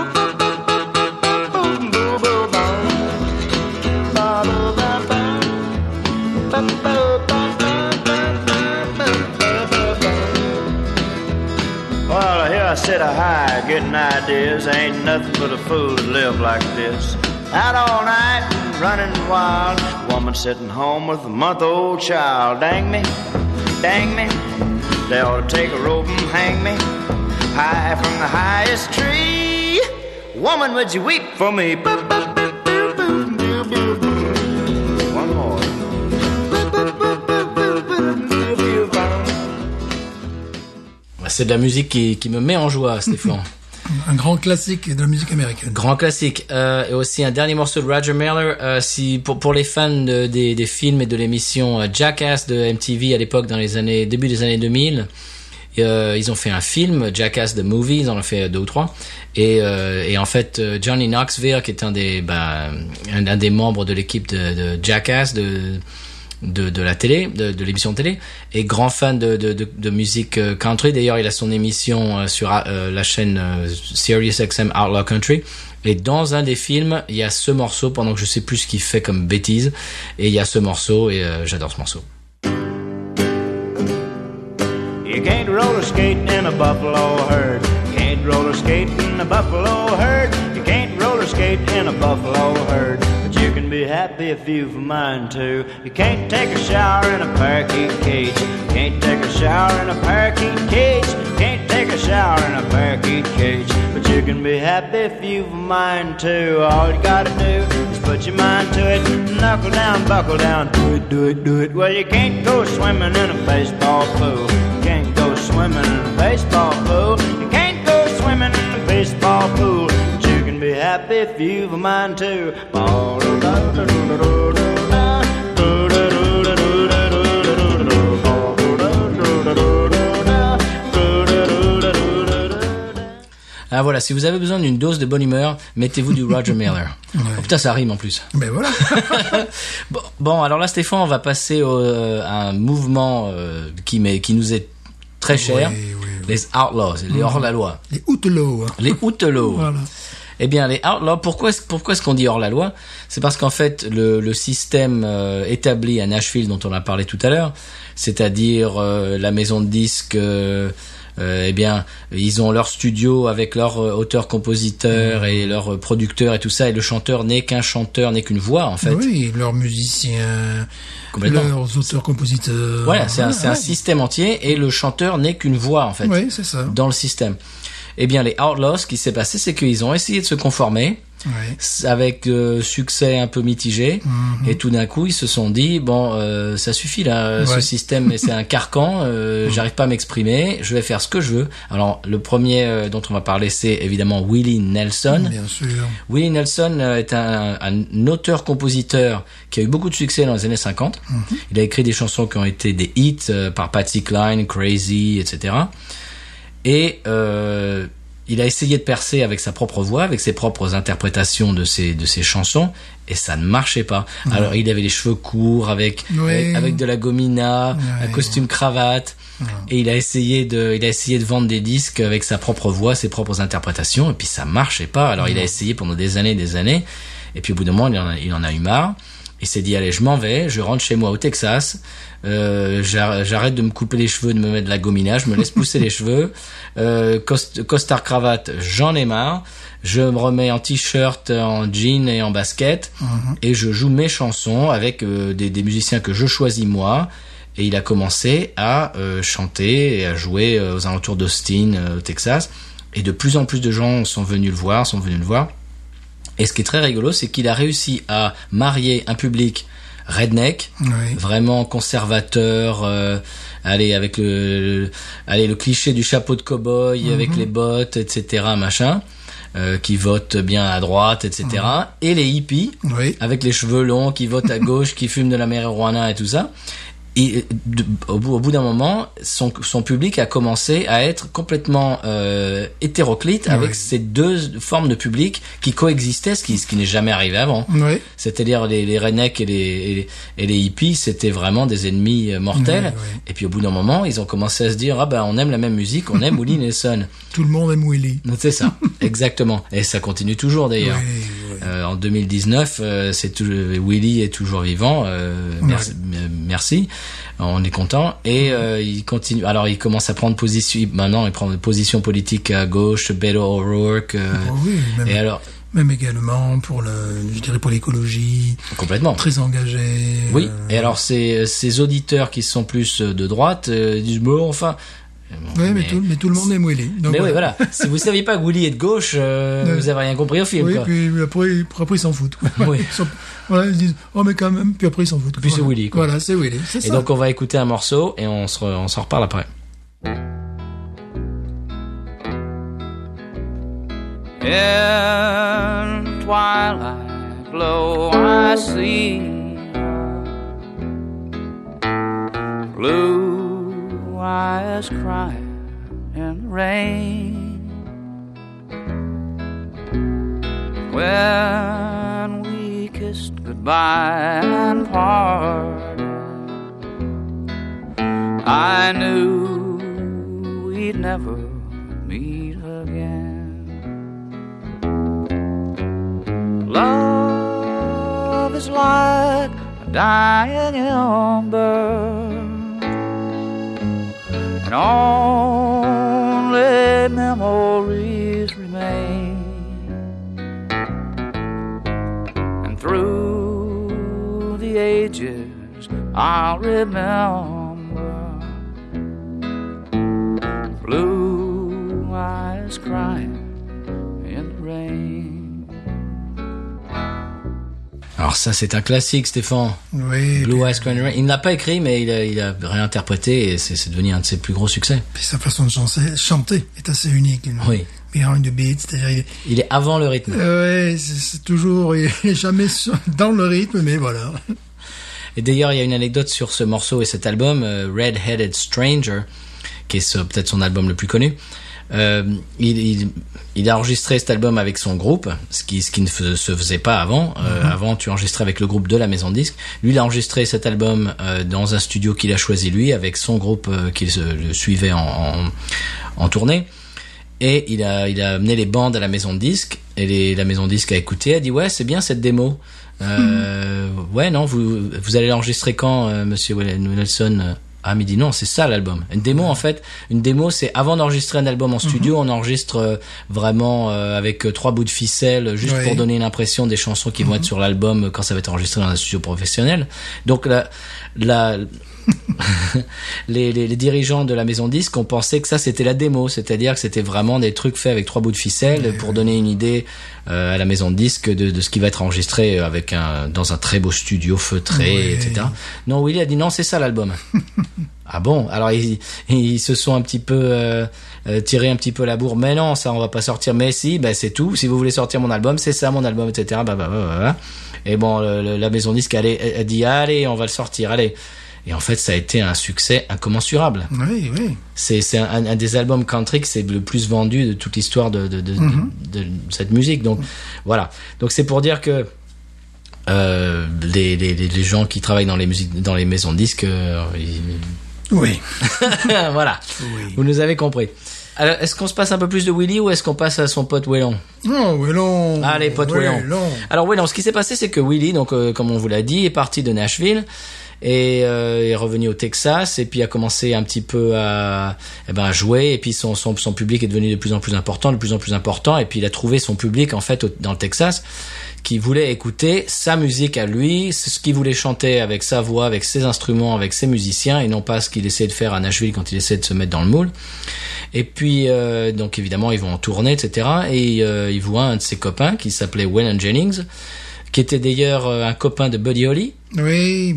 Well, here I sit a high, getting ideas. Ain't nothing but a fool to live like this. Out all night, running wild. Woman sitting home with a month-old child. Dang me, they ought to take a rope and hang me high from the highest tree. Woman, would you weep for me? One more. C'est de la musique qui me met en joie, Stéphane. Un grand classique de la musique américaine. Grand classique. Et aussi un dernier morceau de Roger Miller. Pour les fans des films et de l'émission Jackass de MTV à l'époque, début des années 2000, Ils ont fait un film, Jackass the Movie, ils en ont fait 2 ou 3. Et en fait, Johnny Knoxville, qui est un des membres de l'équipe de Jackass, de la télé, de l'émission de télé, est grand fan de musique country. D'ailleurs, il a son émission sur la chaîne SiriusXM Outlaw Country. Et dans un des films, il y a ce morceau, pendant que je sais plus ce qu'il fait comme bêtise, et il y a ce morceau, et j'adore ce morceau. You can't roller skate in a buffalo herd. You can't roller skate in a buffalo herd. You can't roller skate in a buffalo herd. But you can be happy if you've a mind to. You can't take a shower in a parakeet cage. You can't take a shower in a parakeet cage. You can't take a shower in a parakeet cage. But you can be happy if you've a mind to. All you gotta do is put your mind to it. Knuckle down, buckle down, do it, do it, do it. Well, you can't go swimming in a baseball pool. You can't go swimming in a baseball pool. You can't go swimming in a baseball pool. But you can be happy if you've a mind to. Ah voilà, si vous avez besoin d'une dose de bonne humeur, mettez-vous du Roger Miller. Ouais. Oh, putain, ça rime en plus. Ben voilà. bon, alors là, Stéphane, on va passer à un mouvement qui nous est très cher. Oui. Les Outlaws, les hors-la-loi. Les Outlaws. Les Outlaws. Voilà. Eh bien, les Outlaws, pourquoi est-ce qu'on dit hors-la-loi? C'est parce qu'en fait, le système établi à Nashville, dont on a parlé tout à l'heure, c'est-à-dire la maison de disques... eh bien, ils ont leur studio avec leur auteur-compositeur et leur producteur et tout ça, et le chanteur n'est qu'un chanteur, n'est qu'une voix, en fait. Oui, leurs musiciens, leurs auteurs-compositeurs. Voilà, c'est un système entier, et le chanteur n'est qu'une voix, en fait. Oui, c'est ça. Dans le système. Eh bien, les Outlaws, ce qui s'est passé, c'est qu'ils ont essayé de se conformer, avec succès un peu mitigé, et tout d'un coup ils se sont dit bon ça suffit là, ce système c'est un carcan, j'arrive pas à m'exprimer, je vais faire ce que je veux. Alors le premier dont on va parler, c'est évidemment Willie Nelson. Bien sûr. Willie Nelson est un auteur-compositeur qui a eu beaucoup de succès dans les années 50. Il a écrit des chansons qui ont été des hits par Patsy Cline, Crazy, etc. Et il a essayé de percer avec sa propre voix, avec ses propres interprétations de ses chansons, et ça ne marchait pas. Alors il avait les cheveux courts, avec de la gomina, un costume cravate, et il a essayé de vendre des disques avec sa propre voix, ses propres interprétations, et puis ça marchait pas. Alors il a essayé pendant des années, et puis au bout d'un moment il en a eu marre. Il s'est dit allez, je m'en vais, je rentre chez moi au Texas, j'arrête de me couper les cheveux, de me mettre de la gomina, je me laisse pousser les cheveux, costard cravate, j'en ai marre, je me remets en t-shirt, en jean et en basket, et je joue mes chansons avec des musiciens que je choisis moi. Et il a commencé à chanter et à jouer aux alentours d'Austin, au Texas, et de plus en plus de gens sont venus le voir. Et ce qui est très rigolo, c'est qu'il a réussi à marier un public redneck, vraiment conservateur, avec le cliché du chapeau de cow-boy, avec les bottes, etc., machin, qui votent bien à droite, etc., et les hippies, avec les cheveux longs, qui votent à gauche, qui fument de la marijuana et tout ça. Et au bout d'un moment, son public a commencé à être complètement hétéroclite avec ces deux formes de public qui coexistaient, ce qui n'est jamais arrivé avant. C'est-à-dire les rednecks et les hippies, c'était vraiment des ennemis mortels. Et puis au bout d'un moment, ils ont commencé à se dire on aime la même musique, on aime Willie Nelson. Tout le monde aime Willie. C'est ça, exactement. Et ça continue toujours d'ailleurs. En 2019, Willie est toujours vivant. Merci. On est content. Et il continue. Alors il commence à prendre position. Maintenant, il prend une position politique à gauche, Beto O'Rourke. Même également pour pour l'écologie. Complètement. Très engagé. Oui. Et alors ces auditeurs qui sont plus de droite disent enfin. Mais tout le monde aime Willie. Donc voilà. Si vous saviez pas que Willie est de gauche, vous avez rien compris au film. Oui, puis après ils s'en foutent. Ils disent mais quand même. Puis après ils s'en foutent. Puis c'est Willie. Voilà, c'est Willie. C'est ça. Et donc on va écouter un morceau et on s'en reparle après. In twilight glow I see blue eyes crying goodbye and part. I knew we'd never meet again. Love is like a dying ember, and only memories remain. And through the ages I'll remember blue eyes crying in the rain. Alors ça, c'est un classique, Stéphane. Oui. Blue Eyes Crying in the Rain. Il ne l'a pas écrit, mais il a réinterprété et c'est devenu un de ses plus gros succès. Puis sa façon de chanter est assez unique. Oui. Behind the beat, c'est-à-dire il est avant le rythme. Ouais, c'est toujours, il est jamais dans le rythme, mais voilà. Et d'ailleurs, il y a une anecdote sur ce morceau et cet album, Red-Headed Stranger, qui est peut-être son album le plus connu. Il a enregistré cet album avec son groupe, ce qui ne se faisait pas avant. Avant, tu enregistrais avec le groupe de la maison de disques. Lui, il a enregistré cet album dans un studio qu'il a choisi lui, avec son groupe qu'il le suivait en tournée. Et il a amené les bandes à la maison de disques, et la maison de disques a écouté, a dit ouais, c'est bien cette démo. Ouais, non, vous allez l'enregistrer quand, monsieur Nelson? Ah, mais il dit non, c'est ça l'album. Une démo, c'est avant d'enregistrer un album en studio, on enregistre vraiment avec 3 bouts de ficelle, juste pour donner une impression des chansons qui vont être sur l'album quand ça va être enregistré dans un studio professionnel. Donc les dirigeants de la maison de disques ont pensé que ça c'était la démo, c'est-à-dire que c'était vraiment des trucs faits avec 3 bouts de ficelle pour donner une idée à la maison de disques de ce qui va être enregistré dans un très beau studio feutré, etc. Non, Willy a dit non, c'est ça l'album. Ah bon? Alors ils se sont un petit peu tiré un petit peu la bourre. Mais non, ça on va pas sortir. Mais si, c'est tout. Si vous voulez sortir mon album, c'est ça mon album, etc. Et bon, la maison de disques a dit allez, on va le sortir, allez. Et en fait, ça a été un succès incommensurable. Oui. C'est un des albums country que c'est le plus vendu de toute l'histoire de cette musique. Donc, voilà. Donc, c'est pour dire que les gens qui travaillent dans les maisons de disques, oui. Voilà. Oui. Vous nous avez compris. Alors, est-ce qu'on se passe un peu plus de Willy ou est-ce qu'on passe à son pote Whelan? Non, Whelan. Allez, pote Whelan. Alors, Whelan, ce qui s'est passé, c'est que Willy, donc, comme on vous l'a dit, est parti de Nashville. Et est revenu au Texas et puis a commencé un petit peu à jouer, et puis son public est devenu de plus en plus important et puis il a trouvé son public en fait dans le Texas qui voulait écouter sa musique à lui, ce qu'il voulait chanter avec sa voix, avec ses instruments, avec ses musiciens, et non pas ce qu'il essayait de faire à Nashville quand il essayait de se mettre dans le moule. Et puis donc évidemment ils vont en tournée, etc. Et il voit un de ses copains qui s'appelait Waylon Jennings, qui était d'ailleurs un copain de Buddy Holly. Oui.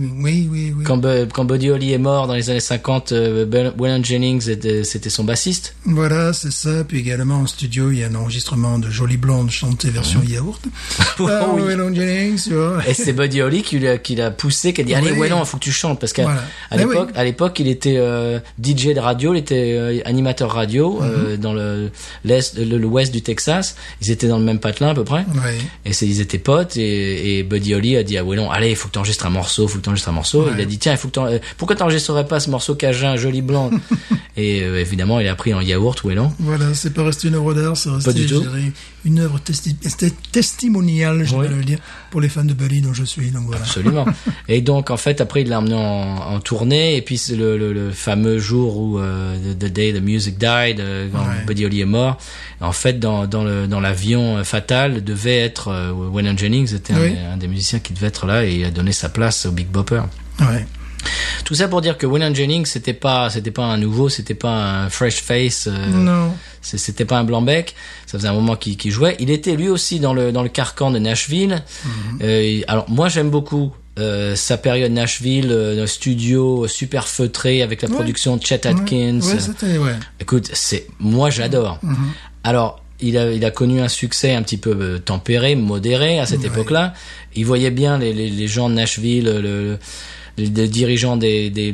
Quand Buddy Holly est mort dans les années 50, Waylon Jennings c'était son bassiste. Voilà, c'est ça. Puis également en studio, il y a un enregistrement de Jolie Blonde chantée version yaourt. Waylon Jennings, tu vois. Et c'est Buddy Holly qui l'a poussé, qui a dit allez Waylon, il faut que tu chantes, parce qu'à l'époque, il était DJ de radio, il était animateur radio dans l'ouest du Texas. Ils étaient dans le même patelin à peu près. Et ils étaient potes, et Buddy Holly a dit à Waylon allez, il faut que tu enregistres un morceau. Il a dit tiens, pourquoi t'enregistrerais pas ce morceau cajun Jolie Blonde? Et évidemment, il a pris en yaourt Waylon. Voilà, c'est pas resté une œuvre d'art, c'est resté, je dirais, une œuvre testimoniale, je vais le dire, pour les fans de Buddy dont je suis. Donc voilà. Absolument. Et donc en fait, après il l'a emmené en tournée, et puis c'est le fameux jour où the day the music died, quand Buddy Holly est mort. En fait, dans l'avion fatal devait être Waylon Jennings, était un des musiciens qui devait être là, et il a donné sa place au Big Bopper. Ouais. Tout ça pour dire que Waylon Jennings c'était pas un nouveau, c'était pas un fresh face, non. C'était pas un blanc-bec, ça faisait un moment qu'il jouait. Il était lui aussi dans le carcan de Nashville. Alors moi j'aime beaucoup sa période Nashville, studio super feutré avec la production de Chet Atkins. Écoute, moi j'adore. Alors il a connu un succès un petit peu tempéré, modéré à cette époque-là. Il voyait bien les gens de Nashville, les dirigeants des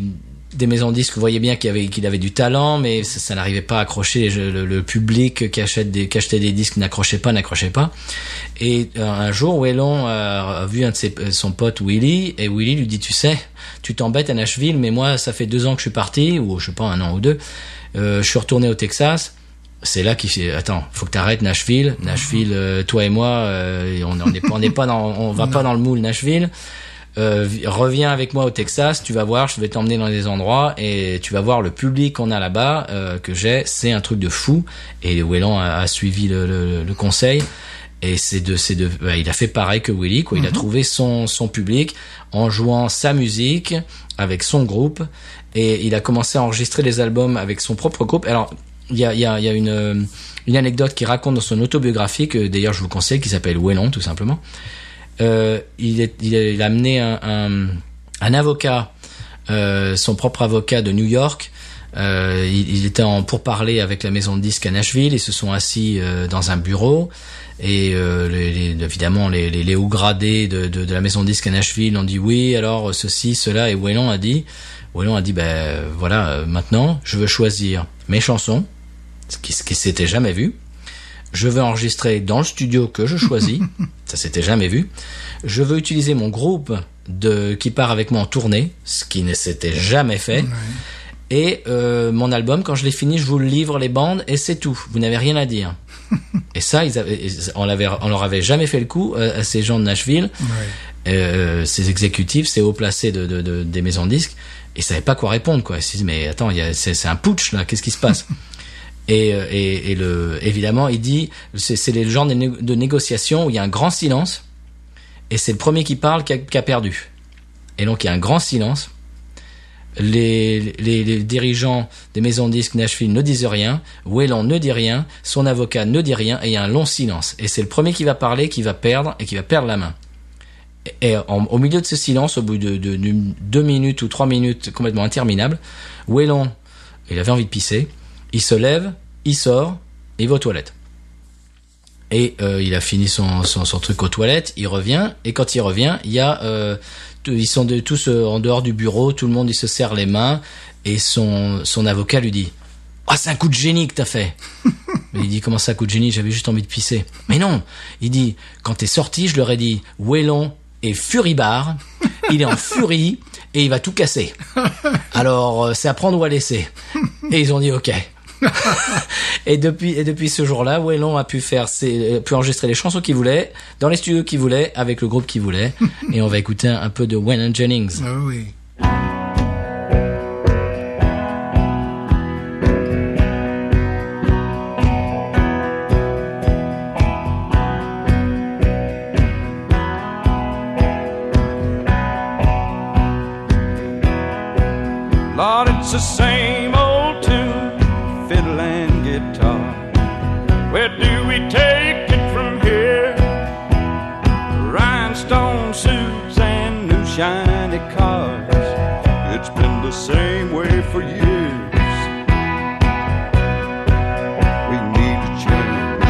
des maisons de disques voyaient bien qu'il avait du talent, mais ça n'arrivait pas à accrocher. Le public qui achetait des disques n'accrochait pas. Et un jour, Waylon a vu son pote Willie, et Willie lui dit, tu sais, tu t'embêtes à Nashville, mais moi, ça fait 2 ans que je suis parti, ou je sais pas, 1 an ou 2, je suis retourné au Texas. C'est là qu'il fait, attends, faut que t'arrêtes Nashville, toi et moi, on va pas dans le moule Nashville. Reviens avec moi au Texas, tu vas voir, je vais t'emmener dans des endroits et tu vas voir le public qu'on a là-bas, c'est un truc de fou. Et Waylon a suivi le conseil, et il a fait pareil que Willie, quoi. Il a trouvé son public en jouant sa musique avec son groupe, et il a commencé à enregistrer les albums avec son propre groupe. Alors, il y a une anecdote qu'il raconte dans son autobiographie, que d'ailleurs je vous conseille, qui s'appelle Waylon, tout simplement. Il a amené un avocat, son propre avocat de New York. Il était en pourparlers avec la maison de disques à Nashville. Ils se sont assis dans un bureau, et évidemment les hauts gradés de la maison de disques à Nashville ont dit oui, alors ceci, cela, et Waylon a dit ben voilà, maintenant je veux choisir mes chansons, ce qui s'était jamais vu. Je veux enregistrer dans le studio que je choisis, ça s'était jamais vu. Je veux utiliser mon groupe qui part avec moi en tournée, ce qui ne s'était jamais fait. Ouais. Et mon album, quand je l'ai fini, je vous le livre les bandes, et c'est tout. Vous n'avez rien à dire. Et ça, on leur avait jamais fait le coup à ces gens de Nashville, ces exécutifs, ces hauts placés des maisons de disques. Ils savaient pas quoi répondre, quoi. Ils se disent, mais attends, c'est un putsch là, qu'est-ce qui se passe? Évidemment, il dit, c'est le genre de négociation où il y a un grand silence, et c'est le premier qui parle qui a perdu. Et donc il y a un grand silence. Les dirigeants des maisons de disques Nashville ne disent rien, Waylon ne dit rien, son avocat ne dit rien, et il y a un long silence. Et c'est le premier qui va parler, qui va perdre la main. Et au milieu de ce silence, au bout de 2 minutes ou 3 minutes complètement interminables, Waylon, il avait envie de pisser, il se lève, il sort, et il va aux toilettes. Et il a fini son truc aux toilettes, il revient, et quand il revient, il y a ils sont tous en dehors du bureau, tout le monde il se serre les mains, et son avocat lui dit, ah, c'est un coup de génie que t'as fait. Mais il dit, comment ça, coup de génie, j'avais juste envie de pisser. Mais non, il dit, quand t'es sorti, je leur ai dit, Waylon est furibard, il est en furie, et il va tout casser. Alors, c'est à prendre ou à laisser. Et ils ont dit, ok. et depuis ce jour-là, Waylon a pu enregistrer les chansons qu'il voulait, dans les studios qu'il voulait, avec le groupe qu'il voulait. Et on va écouter un peu de Waylon Jennings. Ah oui. Lord, it's the same old tune, fiddle and guitar. Where do we take it from here? Rhinestone suits and new shiny cars. It's been the same way for years. We need to change.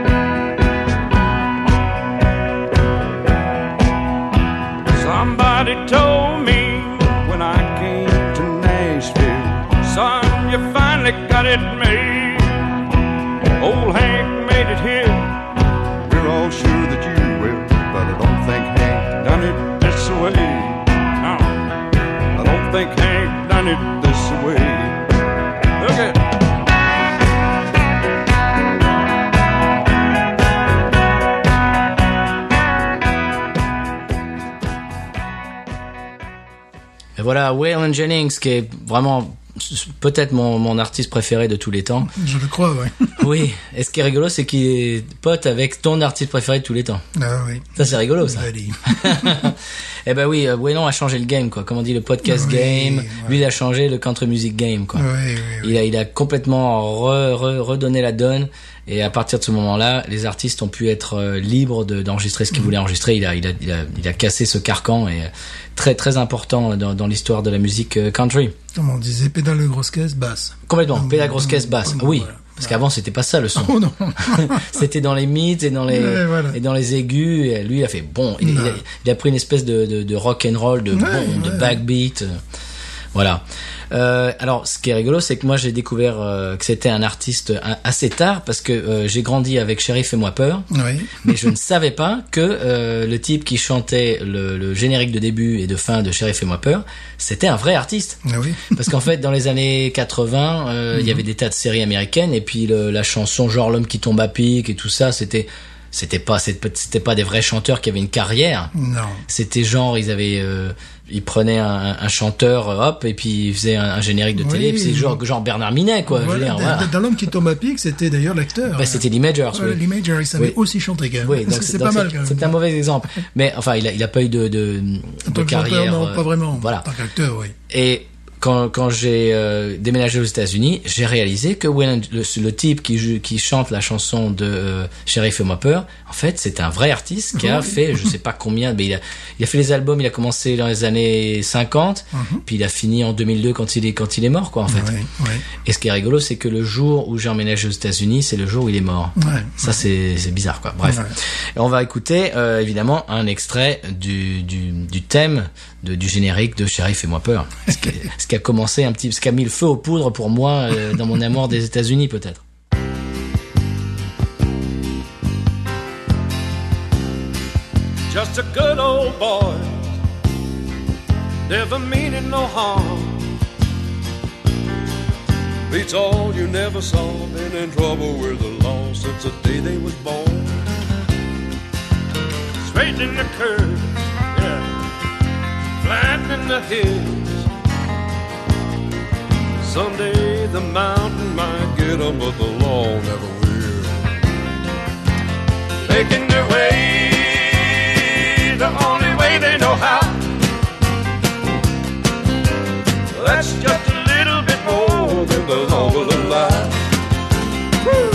Somebody told me when I came to Nashville, son, you finally got it made. Old Hank made it here. We're all sure that you will, but I don't think Hank done it this way. No, I don't think Hank done it this way. Look at it. Et voilà, Waylon Jennings, qui est vraiment peut-être mon artiste préféré de tous les temps. Je le crois, ouais. Oui. Et ce qui est rigolo, c'est qu'il est pote avec ton artiste préféré de tous les temps. Ah oui. Ça, c'est rigolo, ça. Eh ben oui, Waylon a changé le game, quoi. Comme on dit, le podcast game. Ouais. Lui, il a changé le country music game, quoi. Oui. Il a complètement redonné la donne. Et à partir de ce moment-là, les artistes ont pu être libres d'enregistrer ce qu'ils voulaient enregistrer. Il a cassé ce carcan, et très très important dans l'histoire de la musique country. Comme on disait, pédale grosse caisse basse. Complètement, pédale grosse caisse basse. Oui. Voilà. Parce qu'avant, c'était pas ça le son. Oh non. C'était dans les mids et dans les aigus. Et lui, il a fait il a pris une espèce de rock and roll, de backbeat. Voilà. Alors, ce qui est rigolo, c'est que moi, j'ai découvert que c'était un artiste assez tard, parce que j'ai grandi avec Chéri Fais-moi peur, Oui. mais je ne savais pas que le type qui chantait le générique de début et de fin de Chéri Fais-moi peur, c'était un vrai artiste. Ah oui. Parce qu'en fait, dans les années 80, il y avait des tas de séries américaines, et puis la chanson genre L'homme qui tombe à pic et tout ça, c'était pas des vrais chanteurs qui avaient une carrière. Non. C'était genre ils prenaient un chanteur, hop, et puis ils faisaient un générique de télé. Oui, Puis c'est genre Bernard Minet, quoi. Voilà, Je veux dire, voilà. dans L'homme qui tombe à pic, c'était d'ailleurs l'acteur. Bah, c'était Lee Majors, Voilà, oui. Lee Majors, il savait Oui. aussi chanter quand même. Oui, Parce donc que c'est pas mal quand même. c'est un mauvais exemple. Mais enfin, il a pas eu de En tant que carrière. chanteur, non, pas vraiment. Voilà. En tant qu'acteur, oui. Et quand j'ai déménagé aux États-Unis, j'ai réalisé que le type qui chante la chanson de Chéri Fais-moi peur, en fait, c'est un vrai artiste qui a fait, je sais pas combien, mais il a fait les albums, il a commencé dans les années 50, puis il a fini en 2002 quand il est mort, quoi, en fait. Ouais, ouais. Et ce qui est rigolo, c'est que le jour où j'ai emménagé aux États-Unis, c'est le jour où il est mort. Ouais, Ça, c'est bizarre, quoi. Bref. Ouais. Et on va écouter, évidemment, un extrait du thème du générique de Chéri Fais-moi peur. Ce qui a commencé ce qui a mis le feu aux poudres pour moi dans mon amour des États-Unis, peut-être. Just a good old boy, never meaning no harm. Beats all you never saw, been in trouble with the law since the day they was born. Straight in the curve, yeah, flat in the hills. Someday the mountain might get 'em, but the law never will. Making their way the only way they know how. That's just a little bit more than the law will allow. Woo!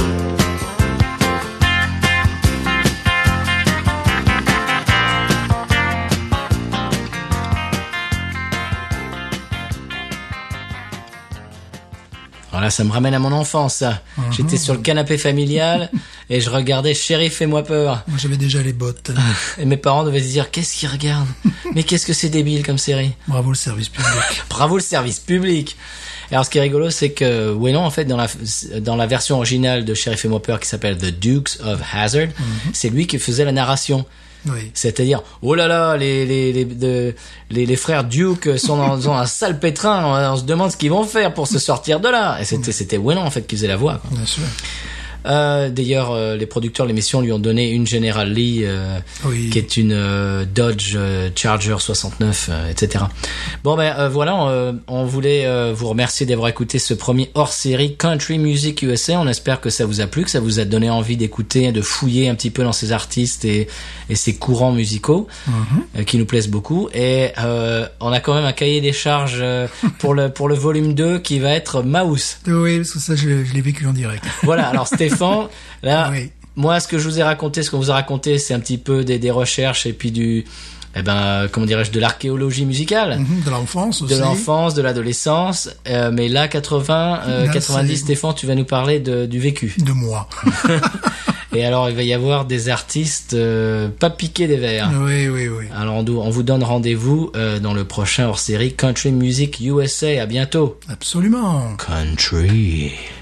Voilà, ça me ramène à mon enfance, ça. J'étais sur le canapé familial et je regardais Chéri Fais-moi peur. Moi, j'avais déjà les bottes. Et mes parents devaient se dire, qu'est-ce qu'ils regardent? Mais qu'est-ce que c'est débile comme série? Bravo le service public. Bravo le service public. Alors, ce qui est rigolo, c'est que, non, en fait, dans la version originale de Chéri Fais-moi peur qui s'appelle The Dukes of Hazzard, c'est lui qui faisait la narration. Oui. C'est-à-dire, oh là là, les frères Duke sont dans un sale pétrin, on se demande ce qu'ils vont faire pour se sortir de là. Et c'était Whelan, en fait, qui faisait la voix, quoi. Bien sûr. D'ailleurs, les producteurs de l'émission lui ont donné une General Lee, qui est une Dodge Charger 69, etc. Bon, voilà, on voulait vous remercier d'avoir écouté ce premier hors-série Country Music USA. On espère que ça vous a plu, que ça vous a donné envie d'écouter, de fouiller un petit peu dans ces artistes et ces courants musicaux qui nous plaisent beaucoup. Et on a quand même un cahier des charges pour le volume 2 qui va être Mouse. Oui, parce que ça, je l'ai vécu en direct. Voilà, alors Stéphane, là, oui. Moi, ce que je vous ai raconté, ce qu'on vous a raconté, c'est un petit peu des recherches et puis comment dirais-je, de l'archéologie musicale. De l'enfance aussi. De l'enfance, de l'adolescence. Mais là, 90, Stéphane, tu vas nous parler du vécu. De moi. Et alors, il va y avoir des artistes pas piqués des verres. Oui, oui, oui. Alors, on vous donne rendez-vous dans le prochain hors-série Country Music USA. À bientôt. Absolument. Country.